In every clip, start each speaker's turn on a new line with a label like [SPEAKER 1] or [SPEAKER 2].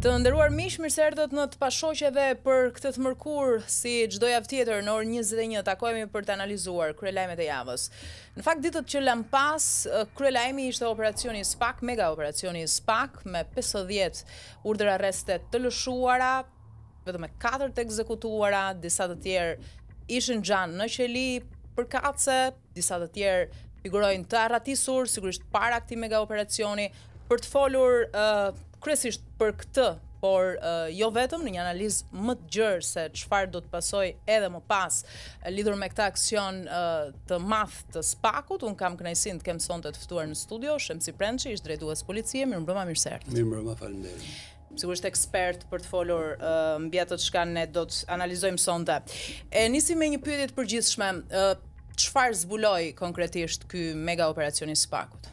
[SPEAKER 1] Të nderuar miq, mirëseardhët në Të Pashoqeve për këtë të mërkurë, si çdo javë tjetër në orën 21 takohemi për të analizuar kryelajmet e javës. Në fakt ditët që lëm pas, kryelajmi ishte operacioni SPAK, mega operacioni SPAK me 50 urdhër arreste të lëshuara, vetëm 4 të ekzekutuara, disa të tjerë ishin xhan në qeli për kace, disa të tjerë figurojnë të arratisur, sigurisht para këtij mega operacioni, për të folur kryesisht për këtë, por jo vetëm, në një analizë më të gjerë se çfarë do të pasojë edhe më pas lidhur me këtë aksion të madh të SPAK-ut. Unë kam kënaqësinë të kem sonte të ftuar në studio Shemsi Prendçi, ish drejtues policie. Mirëmbrëma, mirëseardhët.
[SPEAKER 2] Mirëmbrëma, faleminderit.
[SPEAKER 1] Sigurisht ekspert për të folur mbi ato çka ne do të analizojmë sonte. E nisim me një pyetje të përgjithshme. Çfarë zbuloi konkretisht ky mega operacioni SPAK-ut?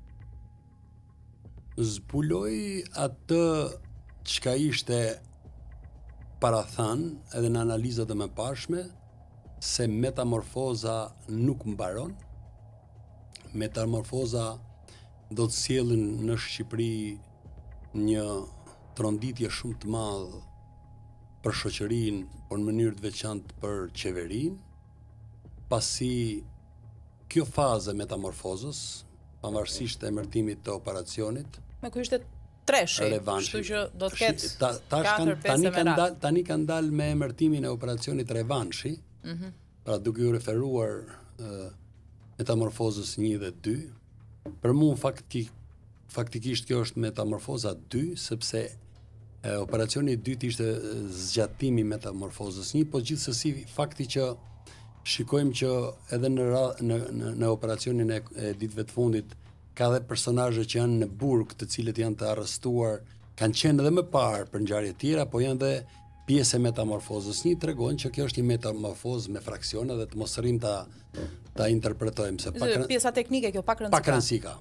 [SPEAKER 2] Zbuloi atë çka ishte parathan edhe në analizat e mëparshme, se metamorfoza nuk mbaron. Metamorfoza do të sjellin në Shqipëri një tronditje shumë të madhe për shoqërinë, por në mënyrë të veçantë për qeverinë, pasi kjo fazë e metamorfozës, pavarësisht të emërtimit të operacionit,
[SPEAKER 1] me ku ishte treshi, kështu që do të ketë 4-5 me radhë.
[SPEAKER 2] Tani kanë dalë me emërtimin e operacionit Revanshi, pra duke u referuar metamorfozës 1 dhe 2. Për mua faktikisht kjo është metamorfoza 2, sepse operacioni i dytë ishte zgjatimi i metamorfozës 1, po gjithsesi fakti që shikojmë që edhe në operacionin e ditëve të fundit ka dhe personazhe që janë në burg, të cilët janë të arrestuar, kanë qenë edhe më parë për ngjarje të tjera, po janë dhe pjesë e metamorfozës 1, tregon që kjo është një metamorfozë me fraksione dhe të mos rrim ta interpretojmë se
[SPEAKER 1] pjesa teknike kjo pak
[SPEAKER 2] rëndësika.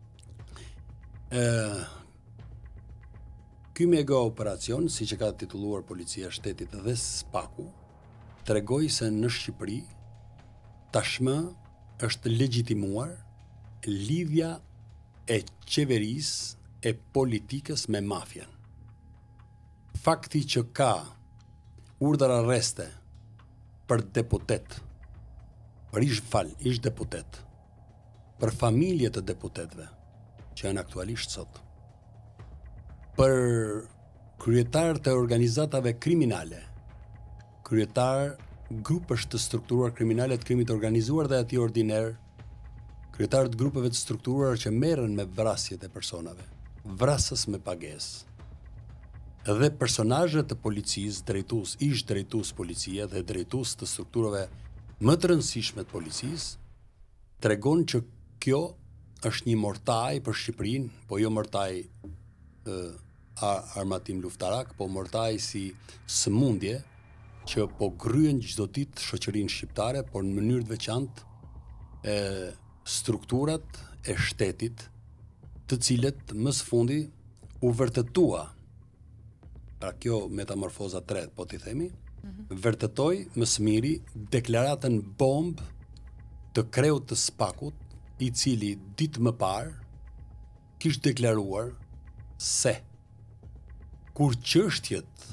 [SPEAKER 2] Ky mega operacion, siç e ka titulluar Policia e Shtetit dhe SPAK-u, tregoi se në Shqipëri tashmë është legjitimuar lidhja e qeverisë e politikës me mafjen. Fakti që ka urdhër arreste për deputet, për ish deputet, për familje të deputetëve që janë aktualisht sot, për kryetarë të organizatave kriminale, kryetar grupësh të strukturuar kriminale të krimit organizuar dhe atij ordiner, kryetarët grupeve të strukturuar që merren me vrasjet e personave, vrasës me pagesë, dhe personazhet të policisë, ish drejtues policie dhe drejtues të strukturave më të rëndësishme të policisë, tregon që kjo është një mortaj për Shqipërinë, po jo mortaj armatim luftarak, po mortaj si sëmundje që po gryen çdo ditë shoqërinë shqiptare, por në mënyrë të veçantë strukturat e shtetit, të cilët më së fundi u vërtetua, pra kjo metamorfoza 3, po t'i themi, vërtetoi më së miri deklaratën bomb të kreut të SPAK-ut, i cili ditë më parë kishte deklaruar se kur çështjet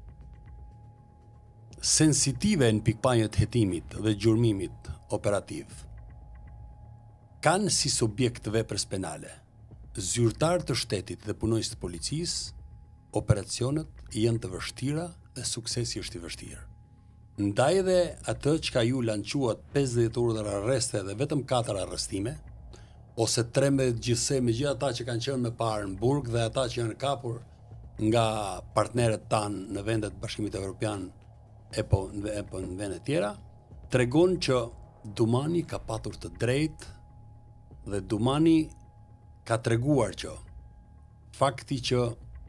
[SPEAKER 2] sensitive në pikpamjet hetimit dhe gjurmimit operativ kanë si subjekt veprës penale zyrtar të shtetit dhe punonjës të policisë, operacionet janë të vështira dhe suksesi është i vështirë. Ndaj dhe atë çka ju lanquat 50 urdhër arreste dhe vetëm 4 arrestime, ose 13 gjithsej me gjithë ata që kanë qenë më parë në burg dhe ata që janë kapur nga partnerët tanë në vendet Bashkimit Evropian e po në vende tjera, tregon që Dumani ka patur të drejtë dhe Dumani ka treguar që fakti që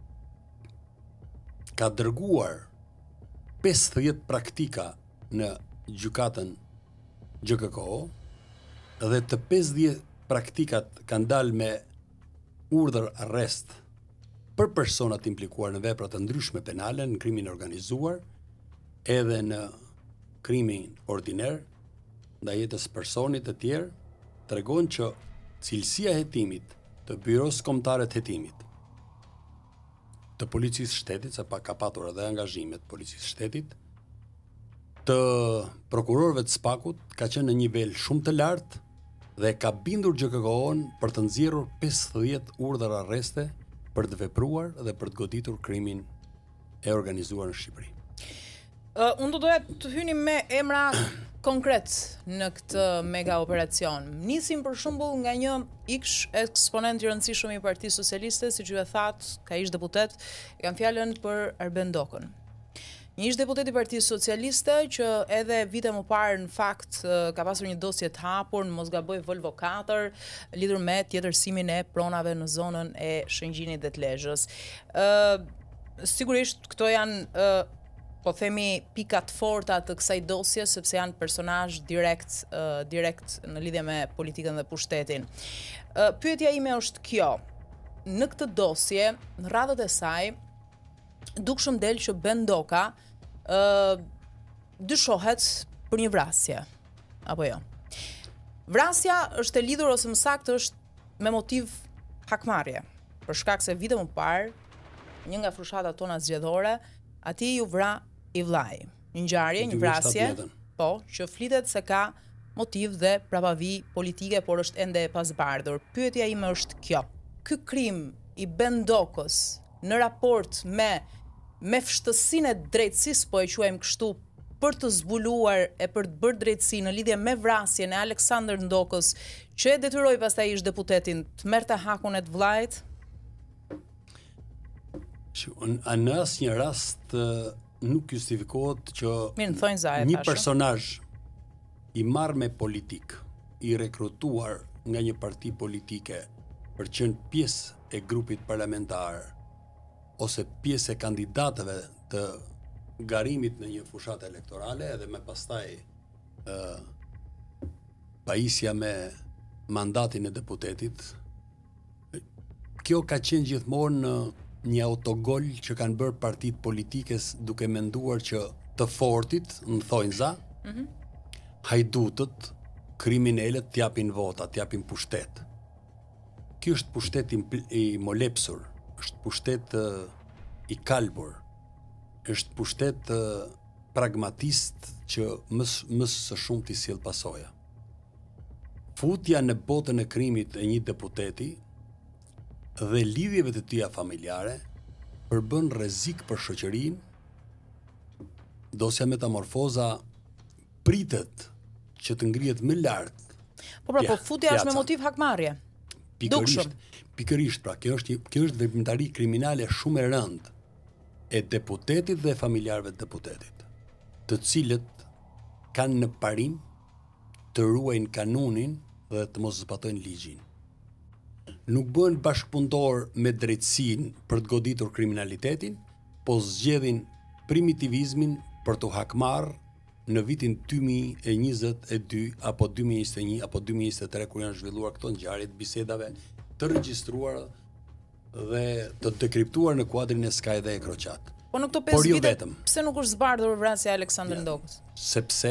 [SPEAKER 2] ka dërguar 50 praktika në gjykatën GKK dhe të 50 praktikat kanë dalë me urdhër arrest për personat implikuar në vepra të ndryshme penale, në krimin organizuar, edhe në krimin ordiner, ndaj jetës personit të tjerë, tregon që cilësia e hetimit të Byros Kombëtare të Hetimit të policisë shtetit, se ka patur edhe angazhimet policisë shtetit, të prokurorëve të Spakut ka qenë në një nivel shumë të lartë dhe ka bindur GKK-on për të nxjerrur 50 urdhër arreste për të vepruar dhe për të goditur krimin e organizuar në Shqipëri.
[SPEAKER 1] Unë do doja të hynim me emra konkret në këtë mega operacion. Nisim për shembull nga një eksponent i rëndësishëm i Partisë Socialiste, siç ju e thatë, ka ish deputet, kam fjalën për Arben Dokën. Një ish deputet i Partisë Socialiste që edhe vite më parë në fakt ka pasur një dosje të hapur në mos gaboj Volvo 4 lidhur me tjetërsimin e pronave në zonën e Shëngjinit dhe të Lezhës. Sigurisht këto janë po themi pikat forta të kësaj dosje, sepse janë personazh direkt në lidhje me politikën dhe pushtetin. Pyetja ime është kjo. Në këtë dosje, në radhët e saj, dukshëm del që Ben Doka dyshohet për një vrasje, apo jo? Vrasja është e lidhur ose më saktë është me motiv hakmarrje, për shkak se vite më parë, një nga fushatat tona zgjedhore, ati ju vra i vllai. Një ngjarje, një vrasje, po, që flitet se ka motiv dhe prapavi politike, por është ende e pazbardhur. Pyetja ime është kjo. Ky krim i Ben Dokës në raport me vështësinë e drejtësisë, po e quajmë kështu, për të zbuluar e për të bërë drejtësi në lidhje me vrasjen e Aleksandër Ndokës, që e detyroi pastaj ish deputetin të merrte hakun e të vllait?
[SPEAKER 2] Në asnjë rast nuk justifikohet që një personazh i marrë me politik, i rekrutuar nga një parti politike për qenë pjesë e grupit parlamentar ose pjesë e kandidatëve të garimit në një fushatë elektorale edhe me pastaj pajisja me mandatin e deputetit. Kjo ka qenë gjithmonë një autogol që kanë bërë partitë politikës duke menduar që të fortit, në thonjza, hajdutët, kriminelët t'japin vota, t'japin pushtet. Ky është pushtet i molepsur, është pushtet i kalbur, është pushtet pragmatist që më së shumti sjell pasoja. Futja në botën e krimit e një deputeti dhe lidhjeve të tija familjare përbën rrezik për shoqërinë. Dosja Metamorfoza pritet që të ngrihet më lart.
[SPEAKER 1] Po futja është me motiv hakmarrje.
[SPEAKER 2] Pikërisht, pra, kjo është veprimtari kriminale shumë e rëndë e deputetit dhe familjarëve të deputetit, të cilët kanë në parim të ruajnë kanunin dhe të mos zbatojnë ligjin. Nuk bëhen bashkëpunëtor me drejtësinë për të goditur kriminalitetin, po zgjedhin primitivizmin për të hakmarrë në vitin 2022 apo 2021 apo 2023 kur janë zhvilluar këto ngjarje të bisedave të regjistruara dhe të dekriptuar në kuadrin e Sky dhe e Kroqat.
[SPEAKER 1] Po në këto 5 vite, pse nuk është zbardhur vrasja e Aleksandër Ndokës?
[SPEAKER 2] Sepse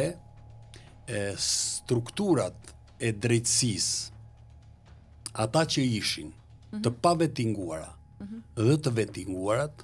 [SPEAKER 2] strukturat e drejtësisë, ata që ishin të pavetinguara dhe të vetinguarat,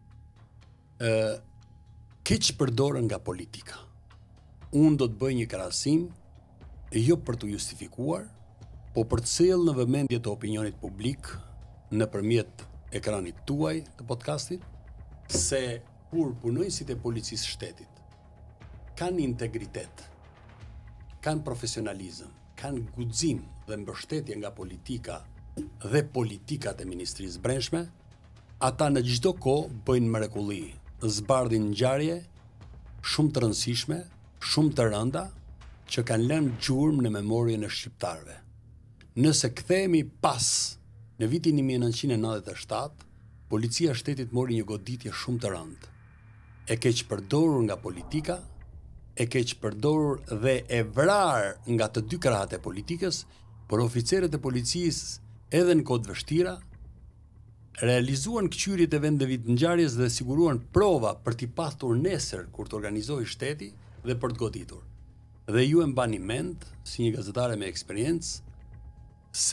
[SPEAKER 2] keq përdorën nga politika. Unë do të bëj një krahasim, jo për të justifikuar, po për të sjellë në vëmendje të opinionit publik nëpërmjet ekranit tuaj të podcastit, se kur punojësit e policisë shtetit kanë integritet, kanë profesionalizëm, kanë guxim dhe mbështetje nga politika dhe politikat e Ministrisë Brendshme, ata në çdo kohë bëjnë mrekulli, zbardhin ngjarje shumë të rëndësishme, shumë të rënda, që kanë lënë gjurmë në memorien e shqiptarëve. Nëse kthehemi pas në vitin 1997, policia e shtetit mori një goditje shumë të rëndë. E keq përdorur nga politika, e keq përdorur dhe e vrarë nga të dy krahat e politikës, por oficerët e policisë edhe në kohë të vështira realizuan këqyrjet e vendeve të ngjarjes dhe siguruan prova për t'i pasur nesër kur të organizohej shteti dhe për të goditur. Dhe ju e mbani mend, si një gazetare me eksperiencë, se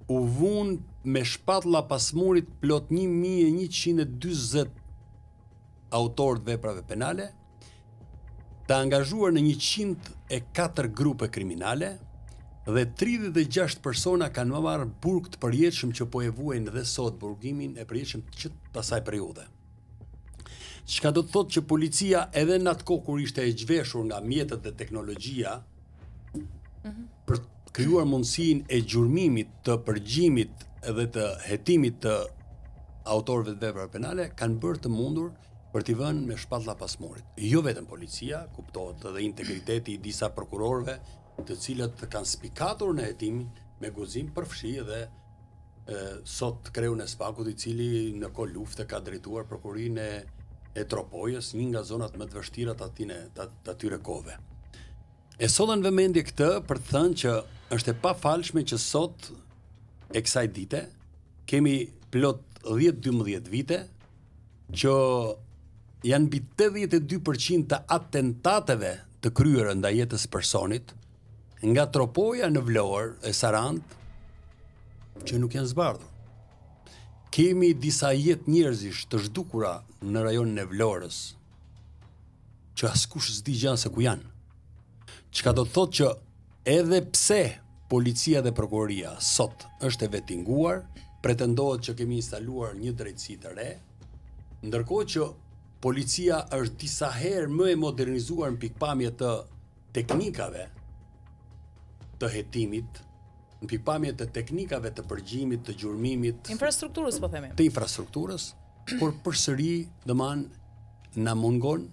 [SPEAKER 2] u vun me shpatlla pasmurit plot 1140 autorë të veprave penale, të angazhuar në 104 grupe kriminale dhe 36 persona kanë marrë burg të përjetshëm që po e vuajnë dhe sot burgimin e përjetshëm që asaj periudhe. Çka do të thotë që policia edhe në atë kohë kur ishte e zhveshur nga mjetet dhe teknologjia për të krijuar mundësinë e gjurmimit, të përgjimit dhe të hetimit të autorëve të veprave penale, kanë bërë të mundur për t'i vënë me shpatlla pasmurit. Jo vetëm policia, kuptohet edhe integriteti i disa prokurorëve, të cilët kanë spikatur në hetimin me guzim përfshi dhe sot Kreun e Spakut, i cili në kohë lufte ka drejtuar prokurinë e Tropojës, një nga zonat më të vështira të atyre kohëve. E sollën vëmendje këtë për të thënë që është e pafalshme që sot e kësaj dite kemi plot 10-12 vite që janë mbi 82% të atentateve të kryera ndaj jetës personit nga Tropoja në Vlorë e Sarandë që nuk janë zbardhur. Kemi disa jetë njerëzish të zhdukura në rajonin e Vlorës që askush s'di gjë se ku janë. Çka do të thotë që edhe pse policia dhe prokuroria sot është e vettinguar, pretendohet që kemi instaluar një drejtësi të re, ndërkohë që policia është disa herë më e modernizuar në pikpamje të teknikave të hetimit, në pikpamje të teknikave të përgjimit, të gjurmimit,
[SPEAKER 1] infrastrukturës po themi.
[SPEAKER 2] Të infrastrukturës, por përsëri domethënë na mungon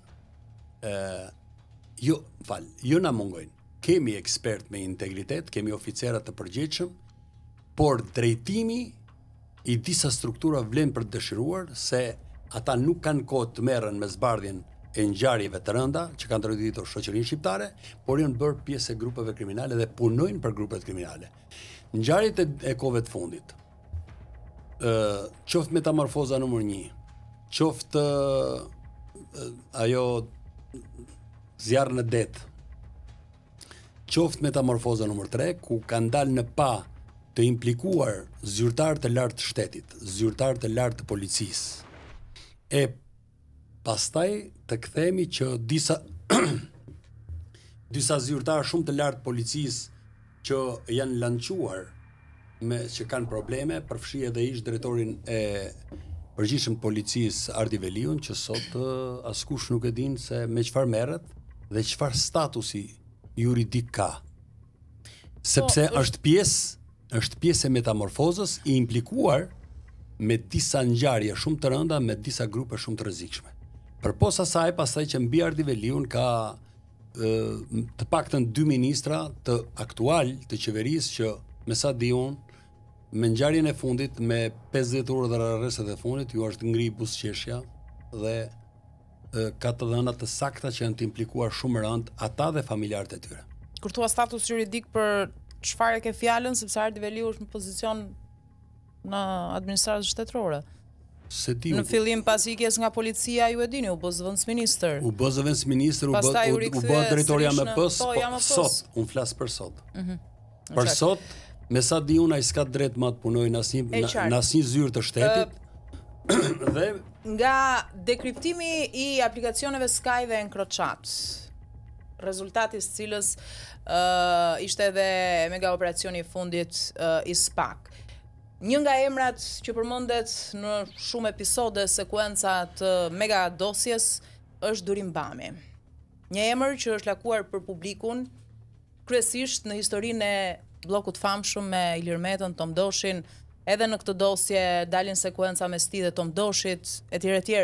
[SPEAKER 2] jo na mungojnë. Kemi ekspert me integritet, kemi oficerat të përgjegjshëm, por drejtimi i disa struktura vlen për të dëshiruar se ata nuk kanë kohë të merren me zbardhjen e ngjarjeve të rënda që kanë trajtuar shoqërinë shqiptare, por janë bërë pjesë e grupeve kriminale dhe punojnë për grupet kriminale. Ngjarjet e kohëve të fundit, qoftë metamorfoza numër 1, qoftë ajo zjarri në det, qoftë metamorfoza numër 3, ku kanë dalë në pa të implikuar zyrtarë të lartë të shtetit, zyrtarë të lartë të policisë. E pastaj të kthehemi që disa zyrtarë shumë të lartë policisë që janë lançuar që kanë probleme, përfshi edhe ish drejtorin e përgjithshëm policisë Ardi Veliun, që sot askush nuk e din se me çfarë merret dhe çfarë statusi juridik ka. Sepse është pjesë e metamorfozës, i implikuar me disa ngjarje shumë të rënda, me disa grupe shumë të rrezikshme. Përposa saj, pastaj që mbi Ardi Veliun ka të paktën 2 ministra të aktual të qeverisë që me sa di unë, me ngjarjen e fundit, me 50 orë dhe arrestet e fundit, ju është ngri buzëqeshja dhe ka të dhëna të sakta që janë të implikuar shumë rënd ata dhe familjarët e tyre.
[SPEAKER 1] Kur thua status juridik, për çfarë ke fjalën, sepse Ardi Veliu është në pozicion në administratën shtetërore? Në fillim pas ikjes nga policia, ju e dini, u bë zëvendësministër.
[SPEAKER 2] U bë zëvendësministër, u bë drejtoria me PS, sot, unë flas për sot. Për sot, me sa di unë ai s'ka drejt më të punojë në asnjë zyrë të shtetit. Dhe
[SPEAKER 1] nga dekriptimi i aplikacioneve Sky dhe Encrochat, rezultati i cilës ishte edhe mega operacioni i fundit i SPAK. Një nga emrat që përmendet në shumë episode sekuenca të mega dosjes është Durim Bami. Një emër që është lakuar për publikun, kryesisht në historinë e bllokut famshëm me Ilir Metën, Tom Doshin, edhe në këtë dosje dalin sekuenca mes tij dhe Tom Doshit, etj etj.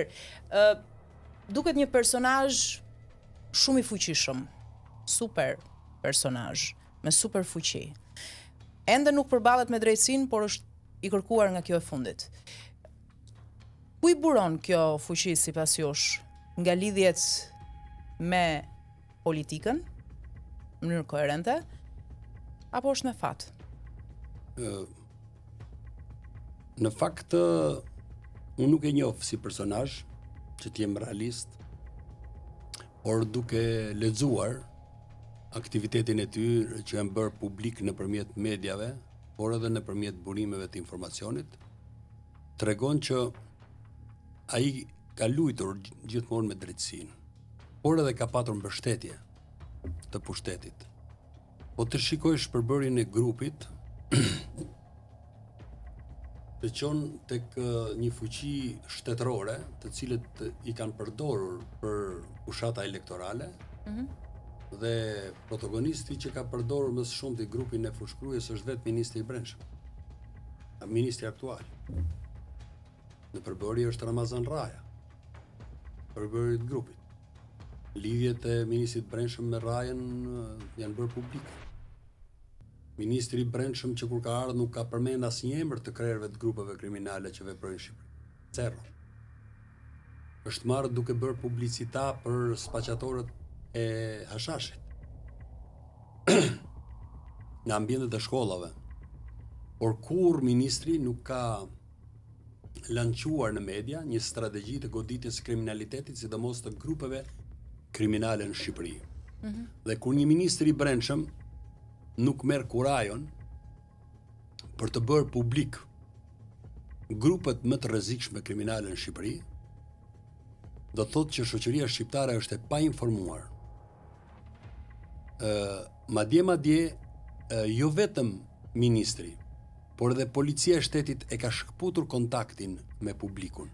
[SPEAKER 1] Duket një personazh shumë i fuqishëm, super personazh, me super fuqi. Ende nuk përballet me drejtsinë, por është i kërkuar nga kjo e fundit. Ku i buron kjo fuqi sipas jush? Nga lidhjet me politikën, në mënyrë koherente, apo është me fat?
[SPEAKER 2] Në fakt, unë nuk e njoh si personazh, që t'jem realist, por duke lexuar aktivitetin e tyre që janë bërë publik nëpërmjet mediave, por edhe nëpërmjet burimeve të informacionit, tregon që ai ka luajtur gjithmonë me drejtësinë, por edhe ka patur mbështetje të pushtetit. Po të shikojsh përbërjen e grupit, të qon tek një fuqi shtetërore, të cilët i kanë përdorur për fushata elektorale, dhe protagonisti që ka përdorur më së shumti grupin e fushkrujes është vetë ministri i Brendshëm, ministri aktual. Në përbërje është Ramazan Raja, përbërje të grupit. Lidhjet e ministrit Brendshëm me Rajën janë bërë publike. Ministri i Brendshëm që kur ka ardhur nuk ka përmend asnjë emër të krerëve të grupeve kriminale që veprojnë në Shqipëri. Zero. Është marrë duke bërë publicita për spaqatorët e hashashit. Në ambientet e shkollave. Por kur ministri nuk ka lançuar në media një strategji të goditjes së kriminalitetit, sidomos të grupeve kriminale në Shqipëri. Dhe kur një ministri i Brendshëm nuk merr kurajon për të bërë publik grupet më të rrezikshme kriminale në Shqipëri, do thotë që shoqëria shqiptare është e painformuar. Madje jo vetëm ministri, por edhe policia e shtetit e ka shkputur kontaktin me publikun.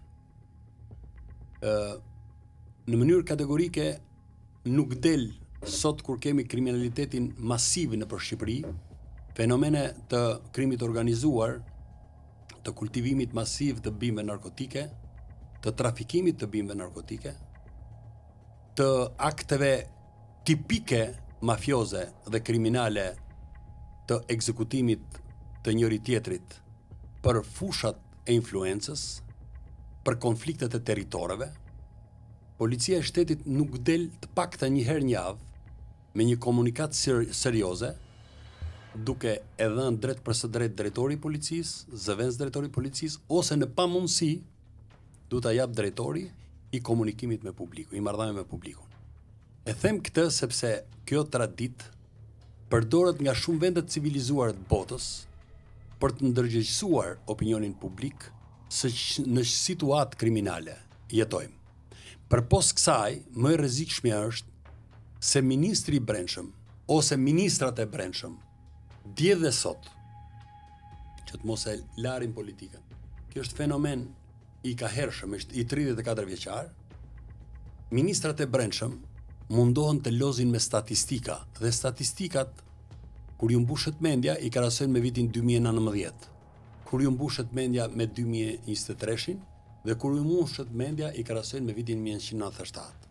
[SPEAKER 2] Në mënyrë kategorike nuk del sot kur kemi kriminalitetin masiv në për Shqipëri, fenomene të krimit organizuar, të kultivimit masiv të bimëve narkotike, të trafikimit të bimëve narkotike, të akteve tipike mafioze dhe kriminale të ekzekutimit të njëri tjetrit për fushat e influencës, për konfliktet e territoreve. Policia e shtetit nuk del të paktën një herë në javë me një komunikat serioze, duke e dhënë drejt për së drejt drejtori i policisë, zëvendës drejtori i policisë, ose në pamundësi du ta jap drejtori i komunikimit me publikun, i marrëdhënieve me publikun. E them këtë sepse kjo traditë përdoret nga shumë vende të civilizuara të botës për të ndërgjegjësuar opinionin publik se në situatë kriminale jetojmë. Përpos kësaj, më e rrezikshme është se ministri i Brendshëm ose ministrat e Brendshëm dje dhe sot, që të mos e larin politikën. Kjo është fenomen i kahershëm, është i 34 vjeçar. Ministrat e Brendshëm mundohen të lozin me statistika, dhe statistikat kur ju mbushet mendja i krahasojnë me vitin 2019. Kur ju mbushet mendja me 2023-shin dhe kur ju mbushet mendja i krahasojnë me vitin 1997.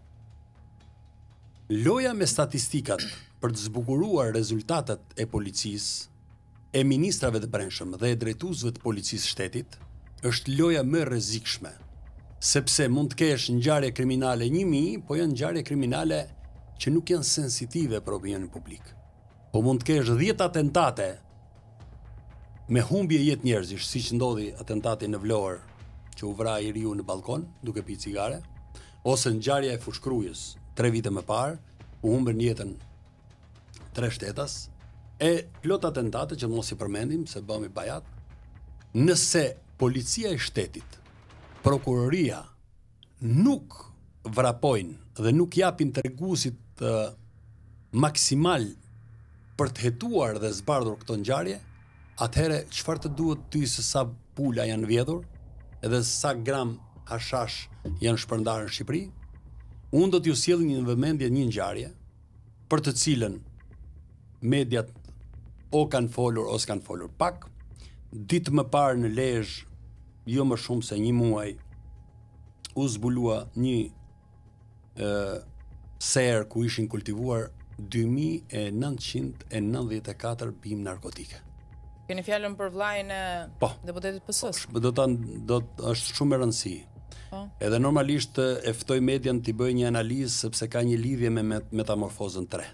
[SPEAKER 2] Loja me statistikat për të zbukuruar rezultatet e policisë, e ministrave të Brendshëm dhe e drejtuesve të policisë shtetit, është loja më rrezikshme, sepse mund të kesh ngjarje kriminale 1000, po janë ngjarje kriminale që nuk janë sensitive për opinionin publik. Po mund të kesh 10 atentate me humbje jetë njerëzish, siç ndodhi atentati në Vlorë, që u vra i riu në balkon duke pi cigare, ose ngjarja e fushkrujës 3 vite më parë, u humbën jetën 3 shtetas, e plot atentate që mos i përmendim se bëmi bajat. Nëse policia e shtetit, prokuroria nuk vrapojnë dhe nuk japin treguesit maksimal për të hetuar dhe zbardhur këto ngjarje, atëherë çfarë të duhet ty se sa pula janë vjedhur, edhe sa gram hashash janë shpërndarë në Shqipëri? Unë do t'ju sjell në vëmendje një ngjarje për të cilën mediat o kanë folur ose kanë folur pak. Ditë më parë në Lezhë, jo më shumë se një muaj, u zbulua një ser ku ishin kultivuar 2994 bimë narkotike.
[SPEAKER 1] Keni fjalën për vllajën e deputetit PS-s?
[SPEAKER 2] Është shumë e rëndësishme. Edhe normalisht e ftoj median t'i bëj një analizë sepse ka një lidhje me metamorfozën 3.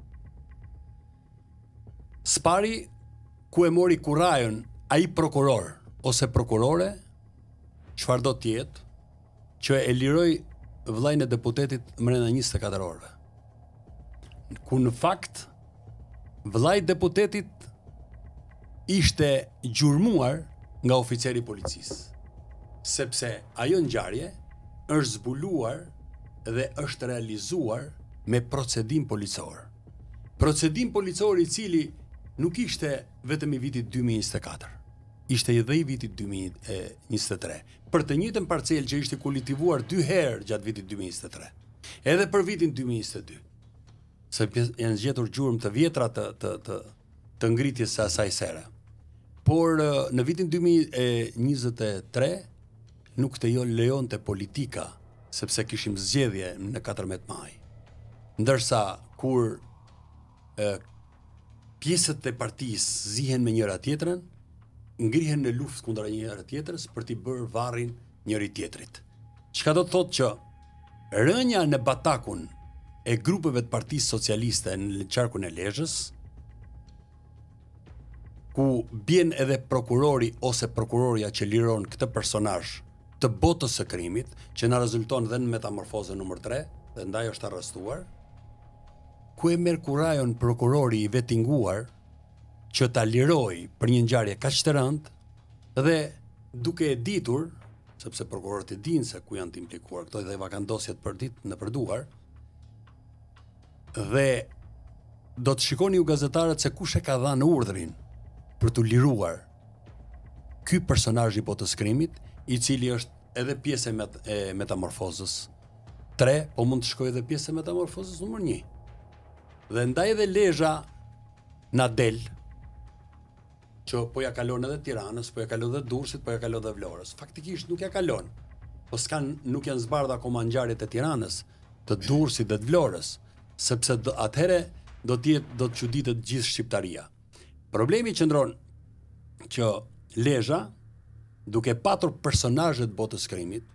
[SPEAKER 2] Spari ku e mori kurajon ai prokuror ose prokurore, çfarë do të jetë, që e liroi vllajën e deputetit brenda 24 orëve. Ku në fakt vllai i deputetit ishte gjurmuar nga oficeri i policisë, sepse ajo ngjarje është zbuluar dhe është realizuar me procedim policor. Procedim policor i cili nuk ishte vetëm i vitit 2024, ishte edhe i vitit 2023, për të njëjtën parcelë që ishte kultivuar 2 herë gjatë vitit 2023, edhe për vitin 2022. Sepse janë gjetur gjurmë të vjetra të ngritjes së asaj sere. Por në vitin 2023 nuk të lejonte politika, sepse kishim zgjedhje në 14 maj. Ndërsa kur pjesët e partisë zihen me njëra tjetrën, ngrihen në luftë kundra njëra tjetrës për t'i bërë varrin njëri tjetrit. Çka do të thotë që rënja në batakun e grupeve të Partisë Socialiste në qarkun e Lezhës, ku bjen edhe prokurori ose prokuroria që liron këtë personazh të botës së krimit, që na rezulton dhe në metamorfozën numër 3, dhe ndaj është arrestuar, ku e merr kurajon prokurori i vettinguar që ta liroj për një ngjarje kaq të rëndë dhe duke e ditur, sepse prokurorët e dinë se ku janë të implikuar këto dhe vakandosjet për ditë në përduar, dhe do të shikoni ju gazetarët se kush e ka dhënë urdhrin për të liruar ky personazh i botës krimit, i cili është edhe pjesë e metamorfozës 3, po mund të shkojë edhe pjesë e metamorfozës numër 1. Dhe ndaj edhe Lezhë na del që po ja kalon edhe Tiranës, po ja kalon edhe Durrësit, po ja kalon edhe Vlorës. Faktikisht nuk ja kalon. Po nuk janë zbardha akoma ngjarjet e Tiranës, të Durrësit dhe të Vlorës, sepse atëherë do të çuditet gjithë shqiptaria. Problemi qëndron që Lezhë, duke patur personazhet botës krimit,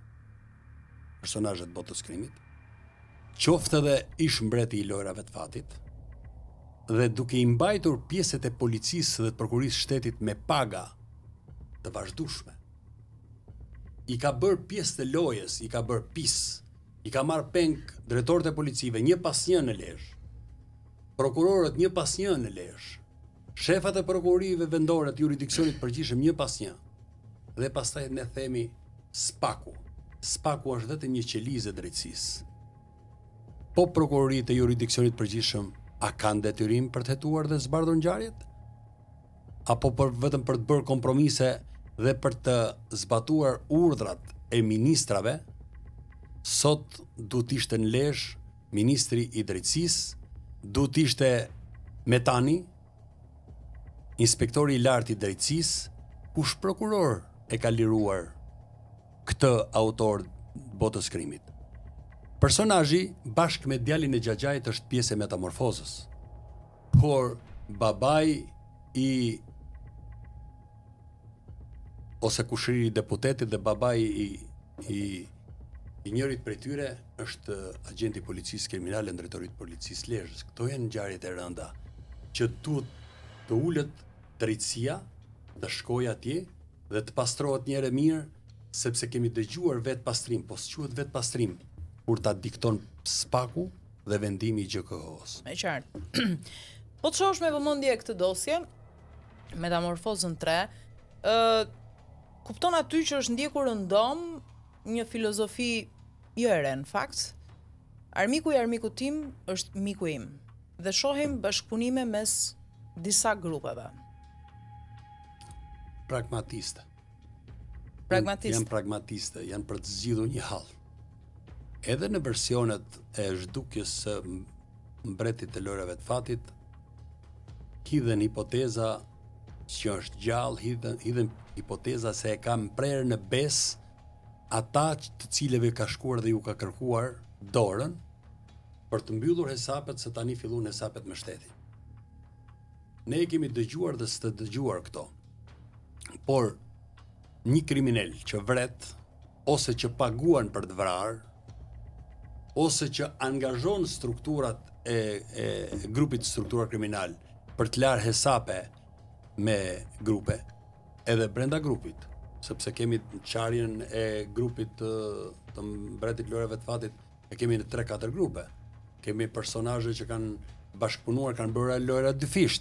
[SPEAKER 2] qoftë edhe ish mbreti i lojrave të fatit, dhe duke i mbajtur pjesët e policisë dhe të prokurisë shtetit me paga të vazhdueshme, i ka bërë pjesë të lojës, i ka bërë pis, i ka marrë peng drejtorët e policive një pas një në Lezhë, prokurorët një pas një në Lezhë, shefat e prokurorive vendore të jurisdiksionit përgjithshëm një pas një, dhe pastaj ne themi spaku. Spaku është vetëm një qelizë e drejtësisë. Po prokuroritë e jurisdiksionit përgjithshëm a kanë detyrim për të hetuar dhe zbardhur ngjarjet? Apo vetëm për të bërë kompromise dhe për të zbatuar urdhrat e ministrave? Sot duhet ishte në Lezhë ministri i drejtësisë, duhet ishte Metani, inspektori i lartë i drejtësisë, kush prokuror e ka liruar këtë autor botës krimit. Personazhi bashkë me djalin e Xhaxhait është pjesë e metamorfozës. Por babai i ose kushëri i deputetit dhe babai i njërit prej tyre është agenti i policisë kriminale në drejtoritë të policisë Lezhës. Këto janë ngjarjet e rënda që duhet të ulet drejtësia, të shkojë atje dhe të pastrohet një herë mirë, sepse kemi dëgjuar vetë pastrim, po s'quhet vetë pastrim, kur ta dikton spaku dhe vendimi i GKO-s.
[SPEAKER 1] Me qartë. Po të shohësh me vëmendje këtë dosje, metamorfozën 3, kupton aty që është ndjekur në dom një filozofi jo e re në fakt. Armiku i armikut tim është miku im dhe shohim bashkëpunime mes disa grupeve.
[SPEAKER 2] Pragmatiste.
[SPEAKER 1] Pragmatiste.
[SPEAKER 2] Janë pragmatiste, janë për të zgjidhur një hall. Edhe në versionet e zhdukjes së mbretit të lojrave të fatit, hidhen hipoteza që është gjallë, hidhen hipoteza se e ka mprerë në bes ata të cilëve ka shkuar dhe ju ka kërkuar dorën për të mbyllur hesapet, se tani fillun hesapet me shtetin. Ne e kemi dëgjuar dhe s'të dëgjuar këto. Por një kriminal që vret, ose që paguan për të vrarë, ose që angazhon strukturat e grupit struktura kriminal për të larë hesape me grupe, edhe brenda grupit, sepse kemi qarjen e grupit të mbretit lojrave të fatit, e kemi në 3-4 grupe. Kemi personazhe që kanë bashkëpunuar, kanë bërë lojra dyfisht.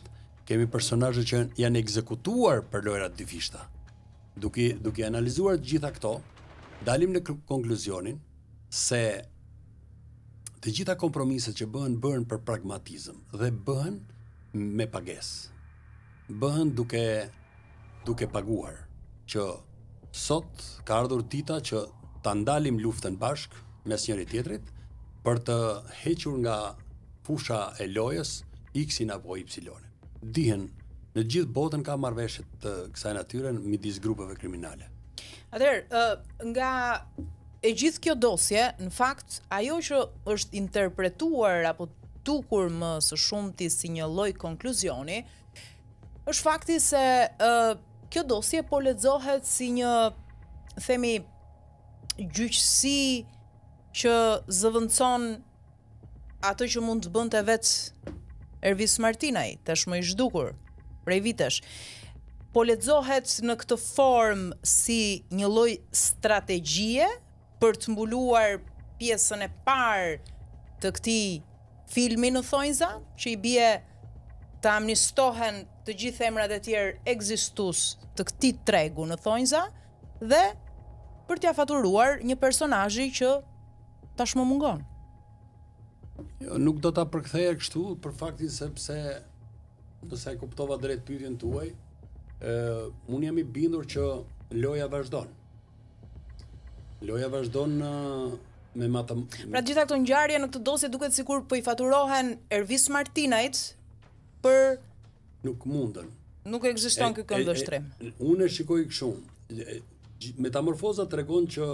[SPEAKER 2] kemi personazhe që janë ekzekutuar për lojrat dyfishta. Duke analizuar të gjitha këto, dalim në konkluzionin se të gjitha kompromiset që bëhen për pragmatizëm dhe bëhen me pagesë. Bëhen duke paguar, që sot ka ardhur dita që ta ndalim luftën bashk mes njëri tjetrit për të hequr nga fusha e lojës X-in apo Y-in. Dihen në gjithë botën ka marrëveshje të kësaj natyre midis grupeve kriminale.
[SPEAKER 1] Atëherë, nga e gjithë kjo dosje, në fakt, ajo që është interpretuar apo dukur më së shumti si një lloj konkluzioni, është fakti se kjo dosje po lexohet si një, themi, gjyqësi që zëvendëson atë që mund të bënte vetë Ervis Martinaj, tashmë i zhdukur prej vitesh. Po lexohet në këtë formë si një lloj strategjie për të mbuluar pjesën e parë të këtij filmi në thonjza, që i bie të amnistohen të gjithë emrat e tjerë ekzistues të këtij tregu në thonjza dhe për t'ia faturuar një personazhi që tashmë mungon.
[SPEAKER 2] Jo, nuk do ta përktheja kështu për faktin sepse nëse e kuptova drejt pyetjen tuaj, unë jam i bindur që loja vazhdon. Loja vazhdon me
[SPEAKER 1] Pra gjitha këto ngjarje në këtë dosje duket sikur po i faturohen Ervis Martinajt për
[SPEAKER 2] nuk mundën.
[SPEAKER 1] Nuk ekziston ky këndvështrim.
[SPEAKER 2] Unë e shikoj kështu. Metamorfoza tregon që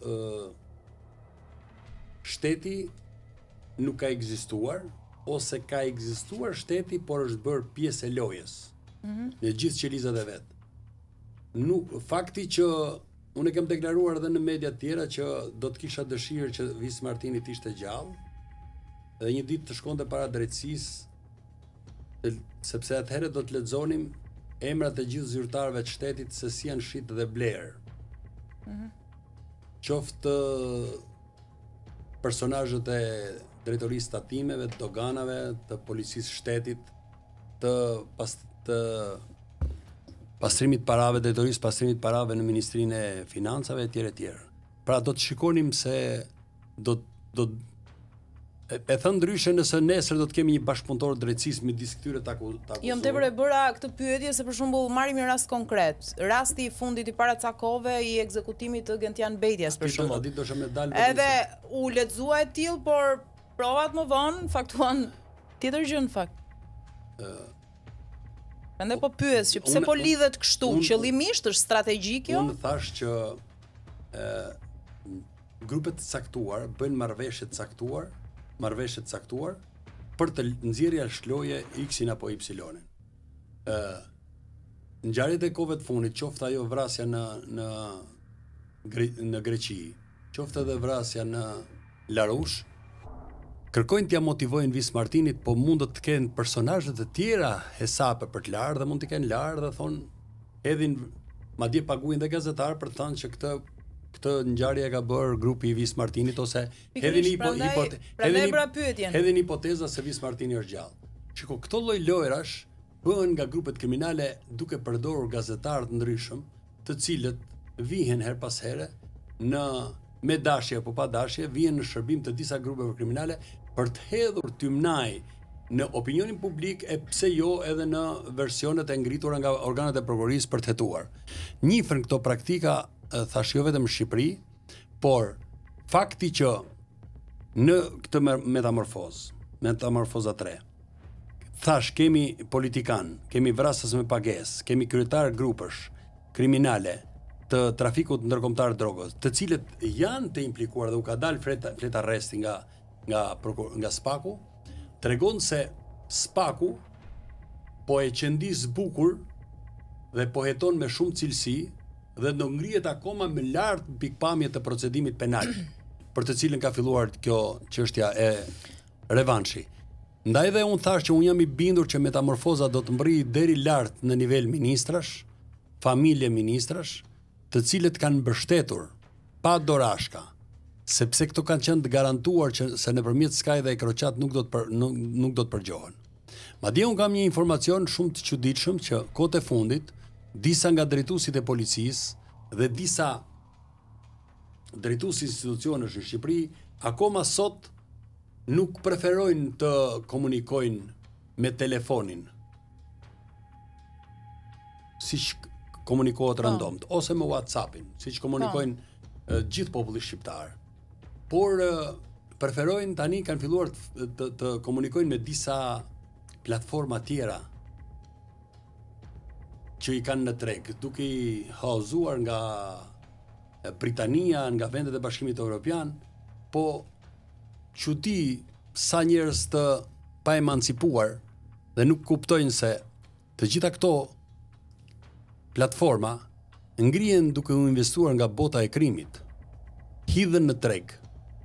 [SPEAKER 2] shteti nuk ka ekzistuar, ose ka ekzistuar shteti, por është bërë pjesë e lojës. Në gjithë qelizat e vet. Fakti që unë kam deklaruar edhe në media të tjera që do të kisha dëshirë që Vis Martini të ishte gjallë dhe një ditë të shkonte para drejtësisë, sepse atëherë do të lexonim emrat e gjithë zyrtarëve të shtetit se si janë shit dhe bler. Qoftë personazhet e drejtorisë tatimeve, të doganave, të policisë shtetit, të pastrimit parave, drejtorisë pastrimit parave në Ministrinë e Financave etj. Pra do të shikonim se e thënë ndryshe nëse nesër do të kemi një bashkëpunëtor drejtësisë midis këtyre takuzuar.
[SPEAKER 1] Jo, më tepër e bëra këtë pyetje se për shembull marrim një rast konkret. Rasti i fundit i paracakove i ekzekutimit të Gentian Bejtjes për shembull.
[SPEAKER 2] Aty do të më dalë.
[SPEAKER 1] Edhe u lexua e tillë, por provat më vonë faktuan tjetër gjë në fakt. Prandaj po pyes që pse po lidhet kështu, qëllimisht është strategjik jo?
[SPEAKER 2] Unë thash që grupet të caktuar bëjnë marrëveshje të caktuar për të nxjerrë jashtë loje X-in apo Y-in. Ngjarjet e kohëve të fundit, qoftë ajo vrasja në Greqi, qoftë edhe vrasja në Larush, kërkojnë t'ia motivojnë Vis Martinit, po mund të kenë personazhe të tjera hesape për të larë dhe mund të kenë larë dhe thonë, edhin, madje paguajnë dhe gazetar për të thënë që këtë ngjarje ka bërë grupi i Vis Martinit ose hedhin hipoteza se Vis Martini është gjallë. Shiko, këto lloj lojrash bëhen nga grupet kriminale duke përdorur gazetarë të ndryshëm, të cilët vihen her pas here me dashje apo pa dashje, vihen në shërbim të disa grupeve kriminale për të hedhur tymnaj në opinionin publik e pse jo edhe në versionet e ngritura nga organet e prokurorisë për të hetuar. Njihen këto praktika, thash jo vetëm në Shqipëri, por fakti që në këtë metamorfoza 3, thash kemi politikan, kemi vrasës me pagesë, kemi kryetar grupësh kriminale të trafikut ndërkombëtar drogës, të cilët janë të implikuar dhe u ka dalë flet arresti nga Spaku, tregon se Spaku po e qëndis bukur dhe po heton me shumë cilësi dhe do ngrihet akoma më lart pikpamjet të procedimit penal, për të cilën ka filluar kjo çështja e revanshi. Ndaj dhe unë thash që unë jam i bindur që metamorfoza do të mbrihej deri lart në nivel ministrash, familje ministrash, të cilët kanë mbështetur pa dorashka, sepse këto kanë qenë të garantuar që se nëpërmjet skaj dhe e kroqat nuk do të përgjohen. Madje unë kam një informacion shumë të çuditshëm që kohët e fundit disa nga drejtuesit e policisë dhe disa drejtues institucionesh në Shqipëri akoma sot nuk preferojnë të komunikojnë me telefonin, siç komunikohet randomt, ose me WhatsAppin, siç komunikojnë gjithë populli shqiptar. Por preferojnë tani kanë filluar të komunikojnë me disa platforma tjera që i kanë në treg, duke i hauzuar nga Britania, nga vendet e Bashkimit Evropian, po çudi sa njerëz të pa emancipuar dhe nuk kuptojnë se të gjitha këto platforma ngrihen duke u investuar nga bota e krimit, hidhen në treg.